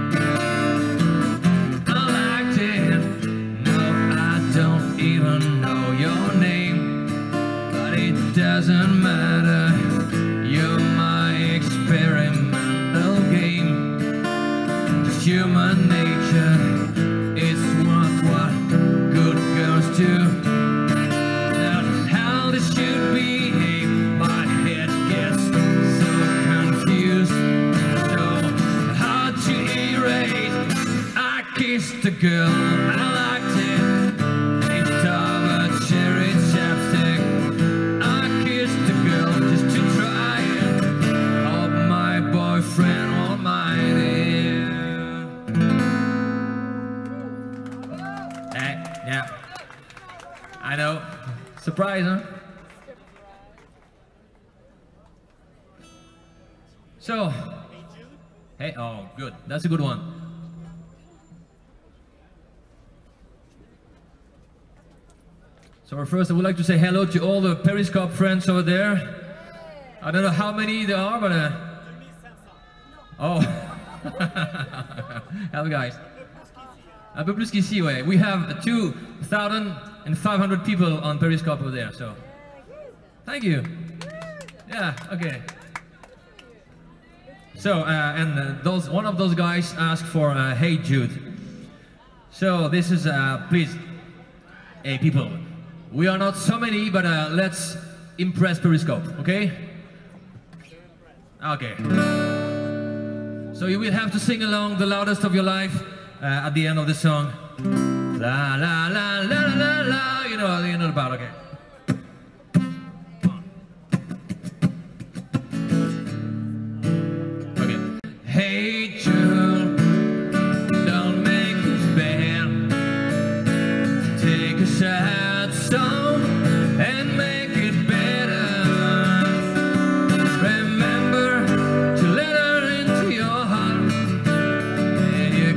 I liked it. No, I don't even know your name, but it doesn't matter. You're my experimental game. Just human nature, it's what good girls do. Now how this should behave, my head gets so confused. So hard to erase. I kissed the girl I liked it. Taste of a cherry chapstick. I kissed the girl just to try it. Hope my boyfriend won't mind it. Hey, yeah. I know. Surprise, huh? So, hey, oh, good. That's a good one. So first, I would like to say hello to all the Periscope friends over there. I don't know how many there are, but oh, hello guys. Un peu plus qu'ici, ouais. We have 2,500 people on Periscope over there. So, thank you. Yeah, okay. So, and one of those guys asked for "Hey Jude." So this is please, hey people. We are not so many, but let's impress Periscope, okay? Okay. So you will have to sing along the loudest of your life at the end of the song. La la la la la la. You know about, okay? Okay. Hey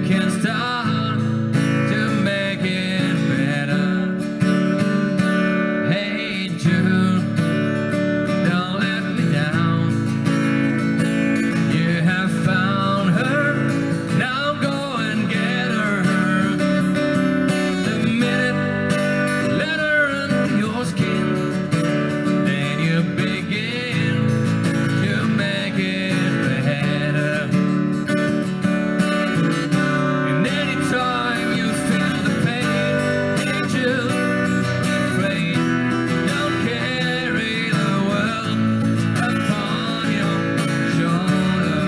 can start to make it better. Hey Jude, don't let me down. You have found her, now go and get her. The minute let her under your skin, then you begin to make it better. And anytime you feel the pain, hey Jude, afraid, don't carry the world upon your shoulder.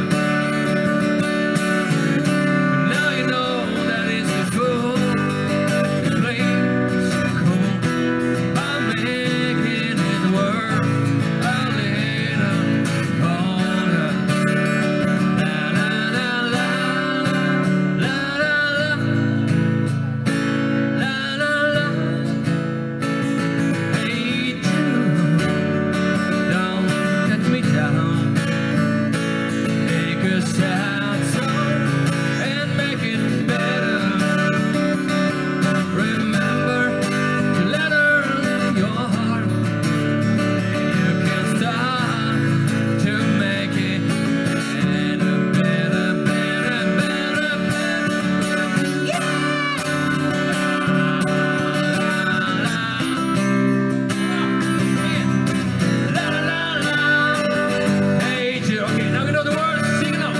Now you know that it's the fool who plays cool by making his world a little colder. La la la la la la la la la. Hey Jude, don't let me down. Take a sad song and make it better. Remember to let her in your heart. You can start to make it better, better, better, better, better. Yeah! La la la la. Hey Jude. Okay, now we know the words. Sing it out.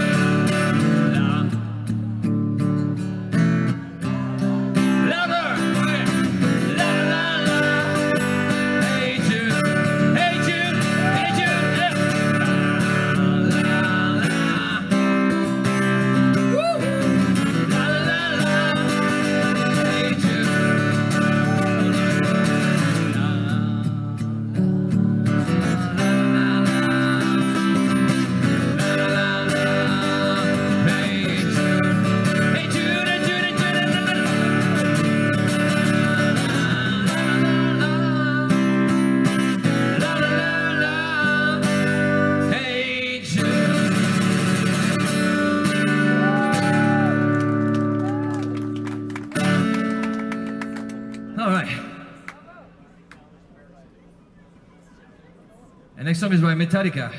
Louder. Okay. La la la. Hey Jude. Hey Jude. Hey Jude. Yeah. La la la. Woo. La la la. Hey Jude. La la la. All right. The next song is by Metallica.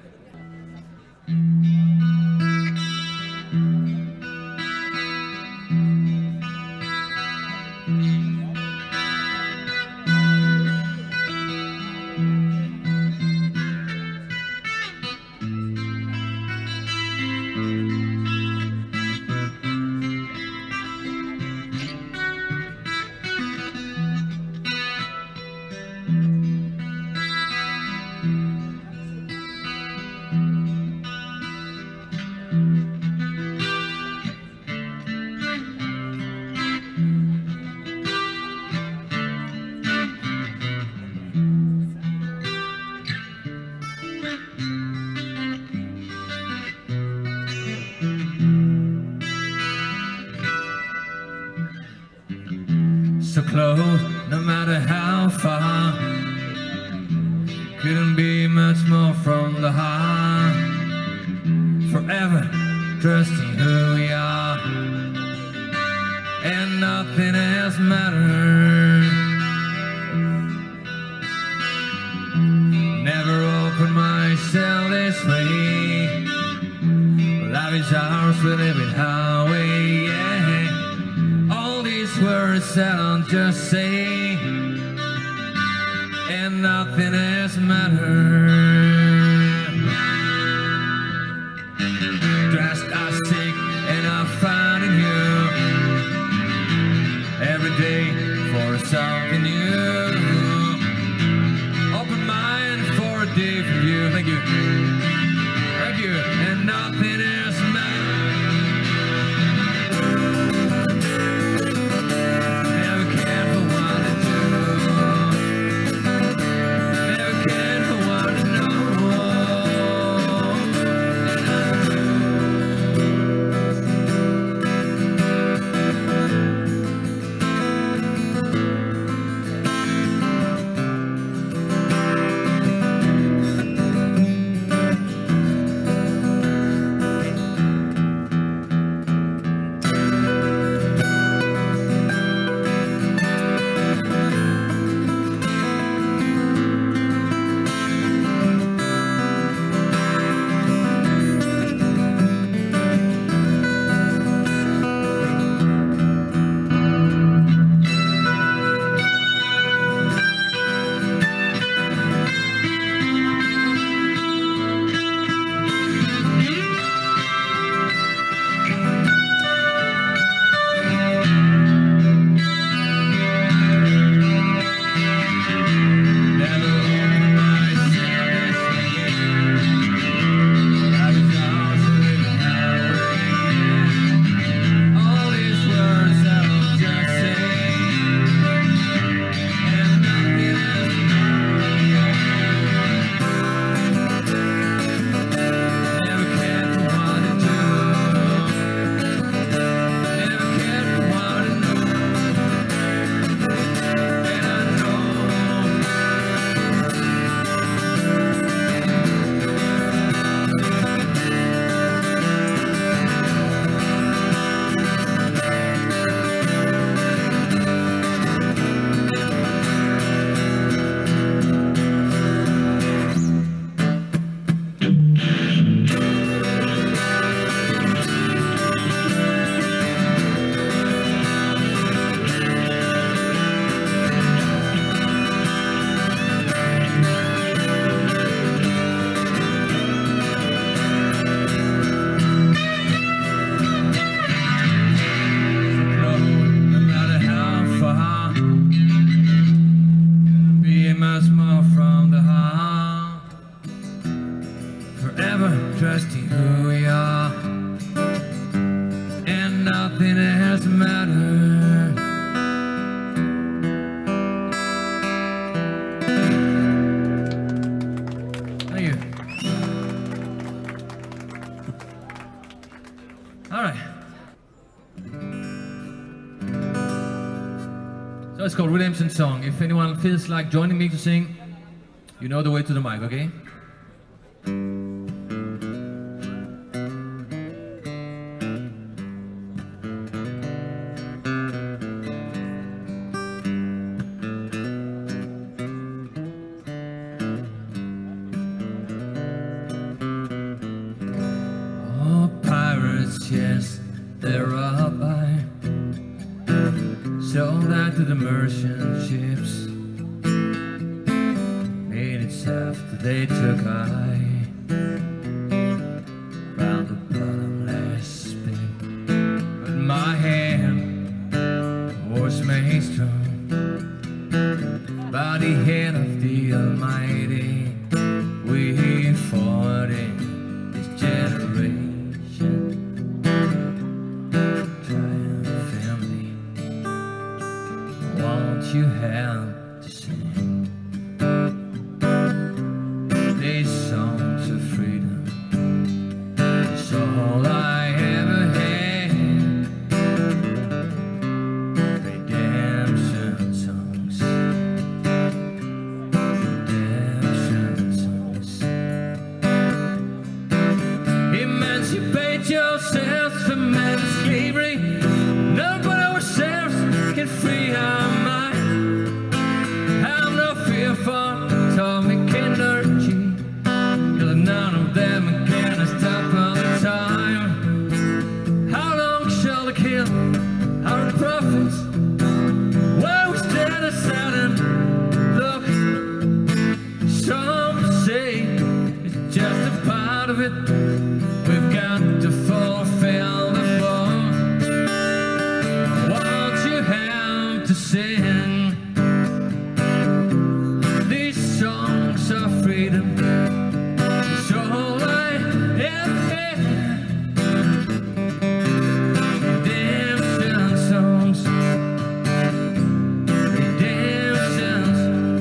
So close, no matter how far. Couldn't be much more from the heart. Forever trusting who we are, and nothing else matters. Never open myself this way. Life is ours, we live it our way, yeah. All these words that I'll just say, and nothing else matters. Dressed I seek and I find in you every day for something new. Open mind for a different view. Thank you. Thank you. And nothing else matters. Never cared for what to do. Never cared for what to know. nothing else matters. Thank you. All right. So it's called Redemption Song. If anyone feels like joining me to sing, you know the way to the mic, okay? Oh, pirates, yes, they're up by. Sold that to the merchant ships. Minutes after they took I round the bottomless pit. But my hand was made strong by the hand of the Almighty. We fought in this generation, triumphantly. Won't you help to sing these songs of freedom? It's all I ever had. Redemption songs, redemption songs. Emancipate yourselves from men's slavery. None but ourselves can free our mind. Have no fear for atomic energy, 'cause none of them can stop all the time. How long shall they kill our prophets while we stand aside and look? Some say it's just a part of it. We've got to fulfill the law. Won't you help to sing these songs of freedom? It's all I ever had. Redemption songs, redemption.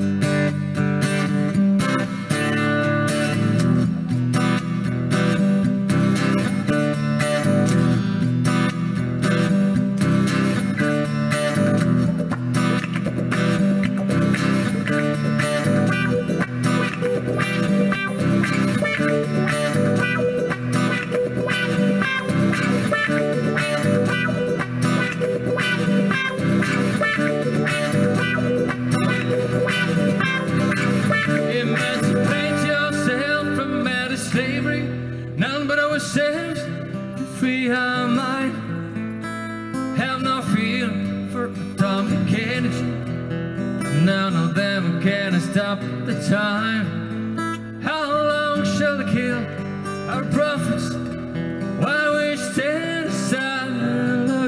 Emancipate yourself from mental slavery. None but ourselves can free our mind. Have no fear for atomic energy. None of them can stop the time. How long shall they kill our prophets while we stand aside and look?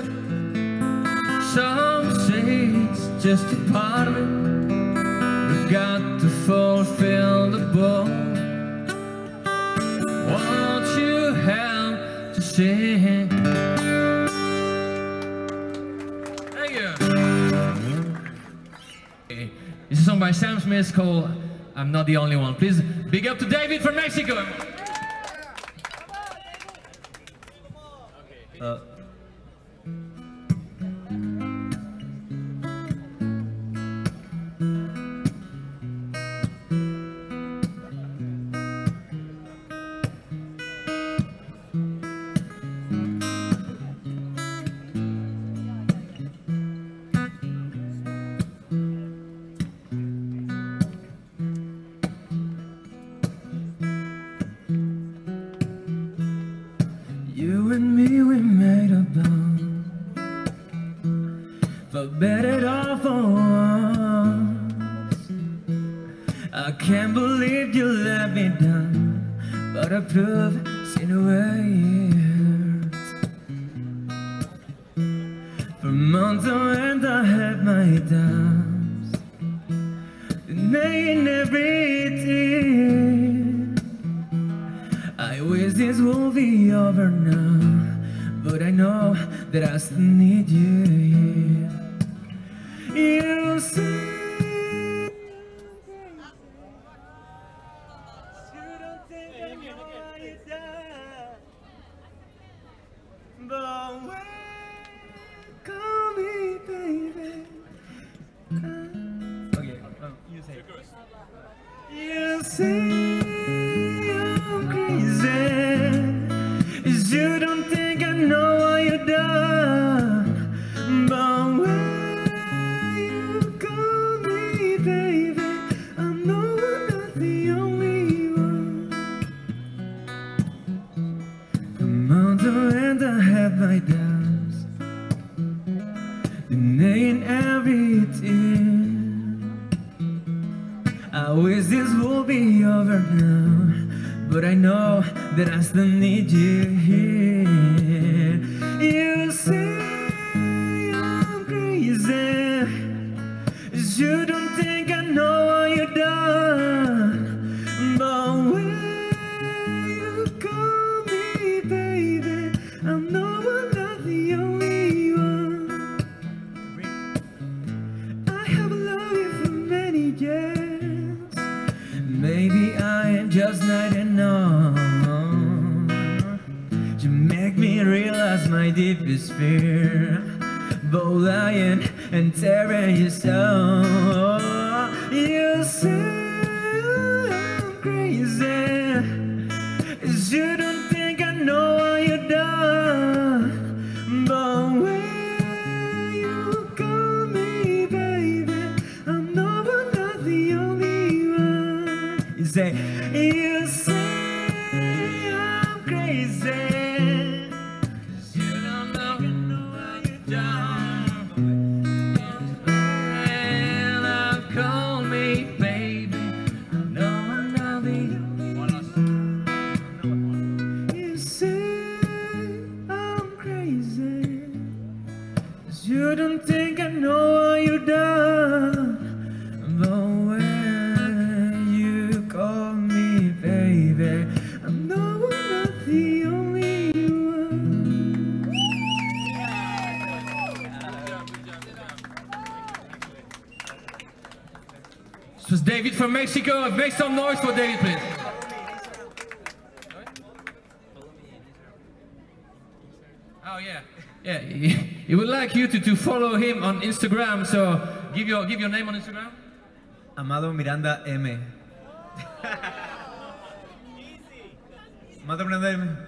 Some say it's just a part of it. We've got to fulfill the book. Won't you help to sing? Thank you. This is a song by Sam Smith called I'm Not the Only One. Please big up to David from Mexico. You and me, we made a bond, for better or for worse. I can't believe you let me down, but I proved in a way. For months on end I had my doubts, denying every tear. I wish this will be over now, but I know that I still need you here. You say you don't think I know how you die, but when call me baby. Okay, you say. You say I'm crazy. You don't think I know what you done, but when you call me baby, I know I'm not the only one. Come on to end, I have my doubts, denying everything. I wish this will be over now, but I know that I still need you here. You say I'm crazy. You don't think I know what you done, but when you call me baby, I know I'm not the only one. I have loved you for many years. Maybe I am just not enough. You make me realize my deepest fear, both lying and tearing you so. You say I'm crazy. You don't think I know what you done, but when you call me baby, I know I'm not the only one. You say I'm crazy. You don't know what you done, and call me baby. No, I'm not the only one. You say I'm crazy. You don't think I know what you done, but when you call me baby, I know I'm not the only one. This was David from Mexico. Make some noise for David, please. Oh yeah, yeah. He would like you to follow him on Instagram. So give your name on Instagram. Amado Miranda M. Amado Miranda M.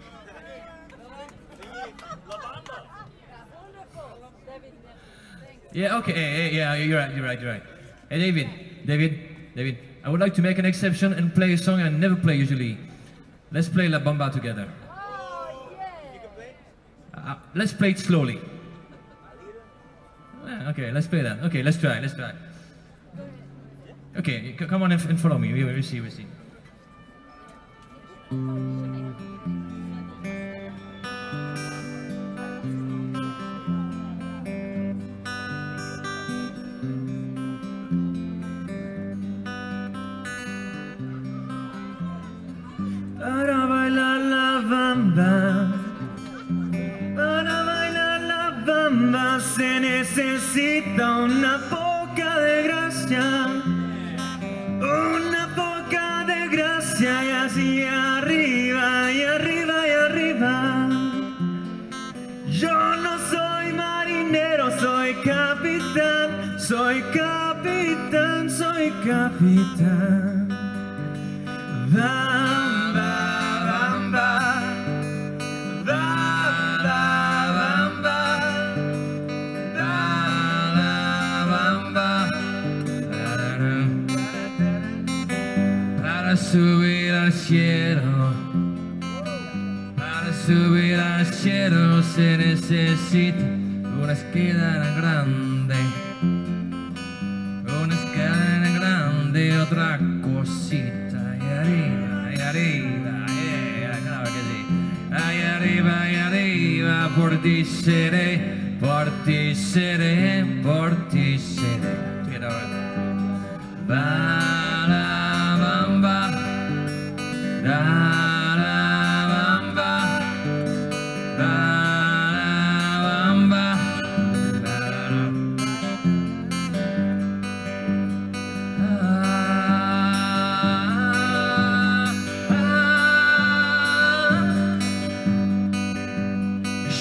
Yeah. Okay. Yeah. You're right. Hey, David. I would like to make an exception and play a song I never play usually. Let's play La Bamba together. Oh, yeah. Let's play it slowly. Yeah, okay, let's play that. Okay, let's try. Okay, come on and follow me. We see. Para bailar la bamba, para bailar la bamba se necesita una poca de gracia, una poca de gracia y así arriba y arriba y arriba. Yo no soy marinero, soy capitán, soy capitán, soy capitán. Bamba, bamba, bamba, bamba, bamba. Para subir al cielo, se necesita una escalera grande, otra cosita. Y arriba, yeah, claro que sí. Ahí arriba, por ti seré. Ba la bamba, da la bamba, ba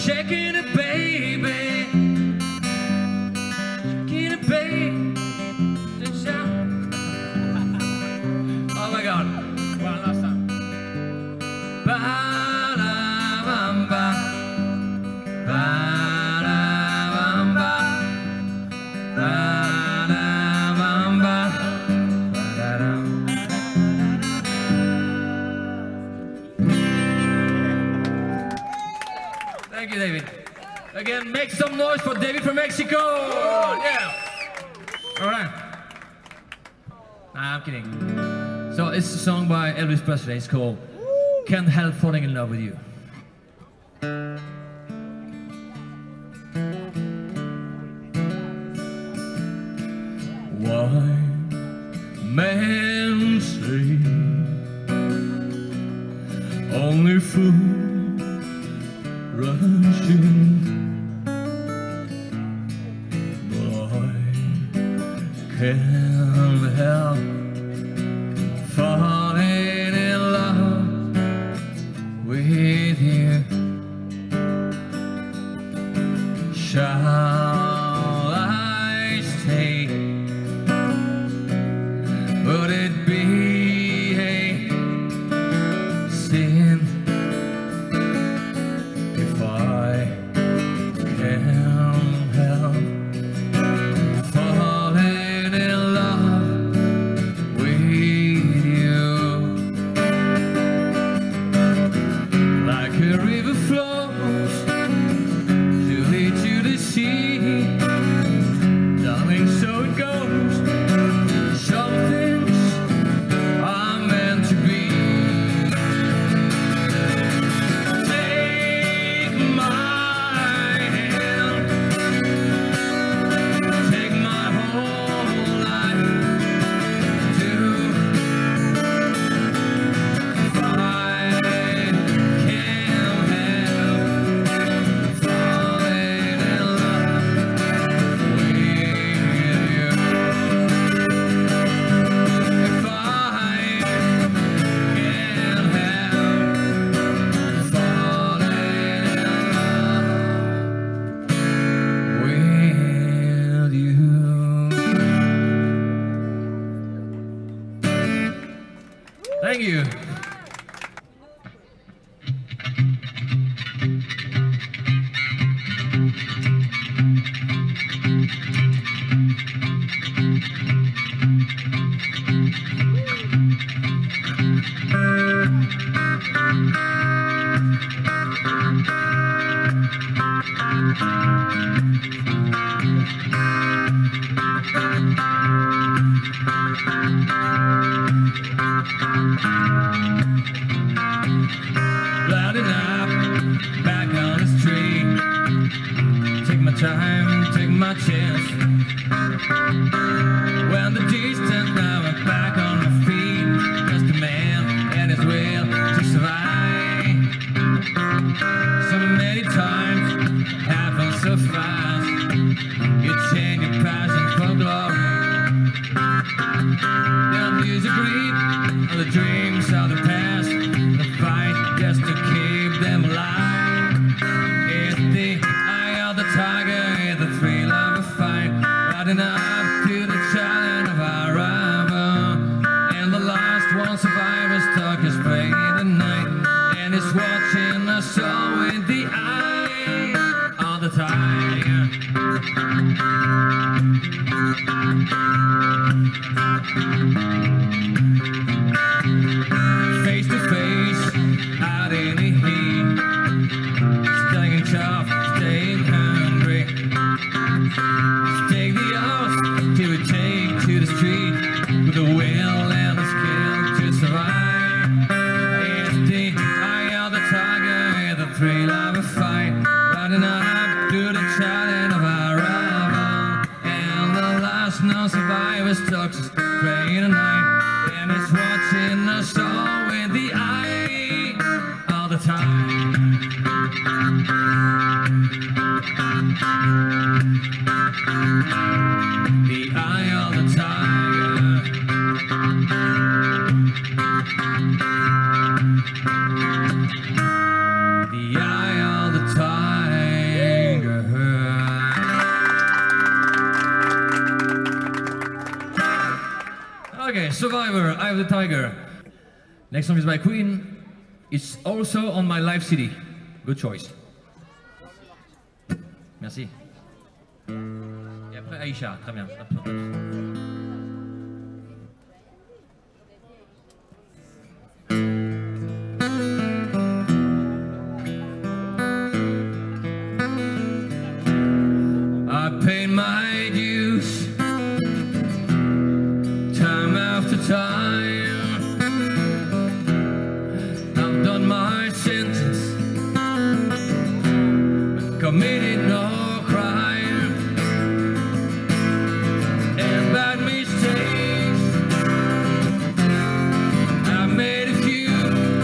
shaking it, baby. Shaking it, baby. Just shout. Oh my God. One last time. Ba-da-bum-ba. Ba-da-bum-ba. Ba-da-bum-ba. Ba-da-dum. Thank you, David. Again, make some noise for David from Mexico. Yeah. All right. Nah, I'm kidding. So it's a song by Elvis Presley. It's called "Can't Help Falling in Love with You." Why men say only fools rush in, but I can't help falling in love with you. Shall I stay? Would it be a sin if I can't help falling in love with you? Like a river flows to lead to the sea, darling, so it goes. Some things are meant to be. Take my hand, take my whole life too. If I can't help falling in love with you. If I can't help falling in love with you. Thank you. Loud enough, back on the street. Take my time, take my chance. When the distance now I'm back on my feet. Just a man and his will to survive. So many times, happens so fast. You change your passion for glory. Don't disagree on the dreams of the past. The fight just to keep them alive. It's the eye of the tiger, it's the thrill of a fight. Riding up to the challenge of our rival. And the last one survivor stuck his prey in the night. And he's watching us all with the eye of the tiger. Face to face, out in the heat, staying tough, staying hungry. Take the odds till we take to the street with the will and the skill to survive. It's the eye of the tiger, it's the thrill of a fight, riding up to the challenge of our rival. And the last known survivor stalks his prey in the night, and he's watching us all with the eye all the time. The eye of the tiger. The eye of the tiger. Survivor, Eye of the Tiger. Next song is by Queen. It's also on my live CD. Good choice. Merci. Et après Aïcha, très bien. I paid my dues time after time. I've done my sentence, but committed no crime. And bad mistakes, I made a few.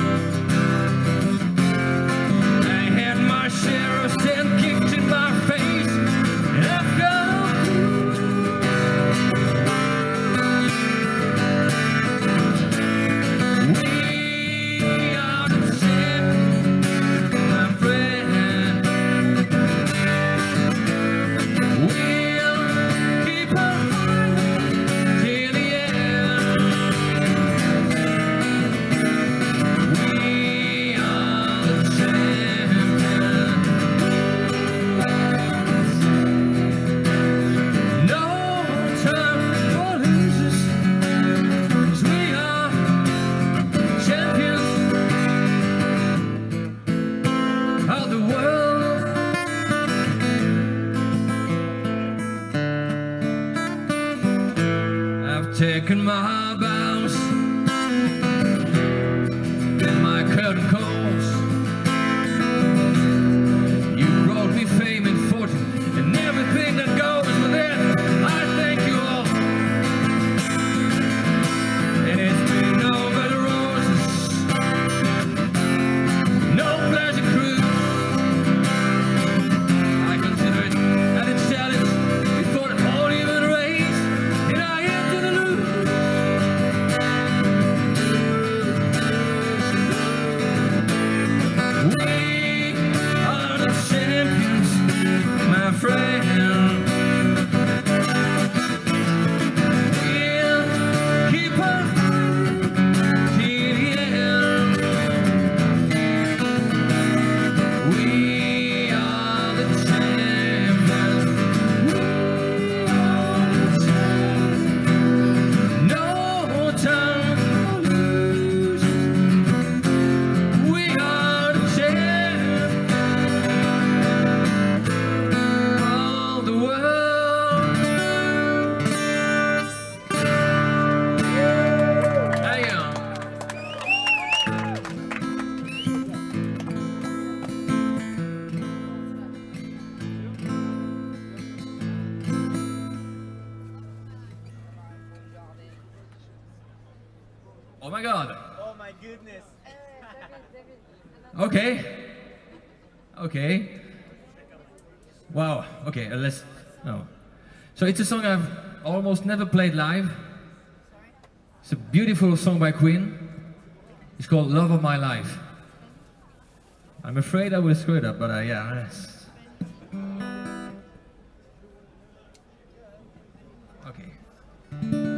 I had my share of sin kicked in my face, and I've gone through. We are the same, my friend. We'll keep on fighting till the end. We are the champions. No time for losers, 'cause we are champions of the world. I've taken my bows and my curtain calls. You brought me fame and fortune and everything that goes with it. I thank you all. And it's been no bed of roses, no pleasure cruise. I consider it a challenge before the whole even race, and I enter the loop. We are the champions, my friend. We'll keep on fighting till the end. We are the champions. We are the champions. No time for losers. We are the champions of the world. I am. Oh my God. Oh my goodness. Okay. Okay. Wow. Okay. Let's. No. So it's a song I've almost never played live. It's a beautiful song by Queen. It's called "Love of My Life." I'm afraid I will screw it up, but yeah. Okay.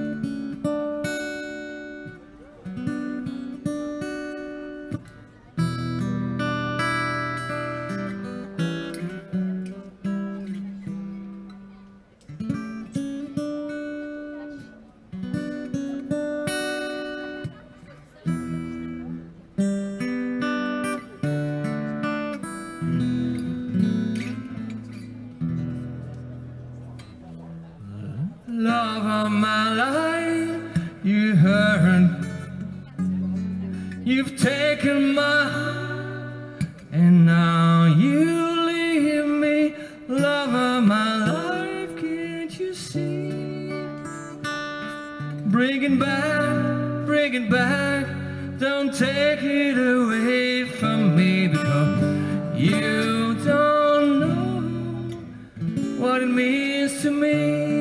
Love of my life, you heard. You've taken my heart, and now you leave me. Love of my life, can't you see? Bring it back, don't take it away from me, because you don't know what it means to me.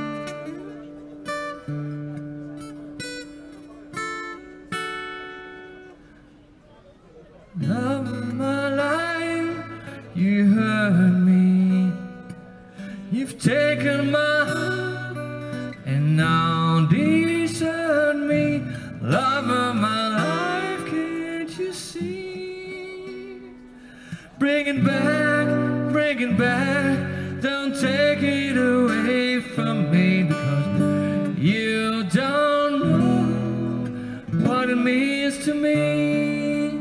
Love of my life, you hurt me. You've taken my heart and now desert me. bring it back, bring it back. Don't take it away from me, because you don't know what it means to me.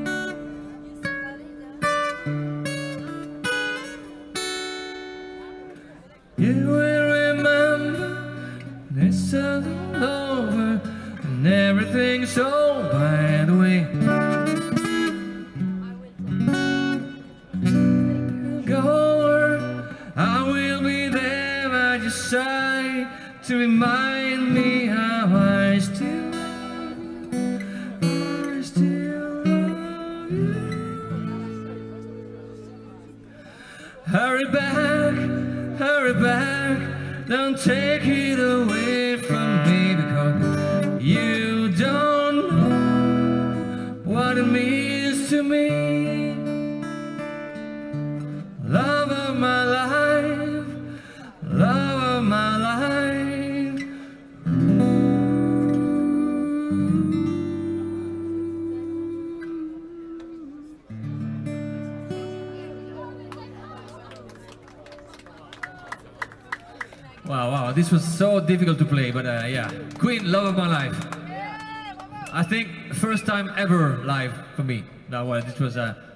You will remember this is all over and everything's all by the way. I will be there by your side to remind me how I still love you. Hurry back, don't take it away from me, because you don't know what it means to me. Love of my life, love of my life. Wow, this was so difficult to play, but yeah. Queen, Love of My Life. I think first time ever live for me. This was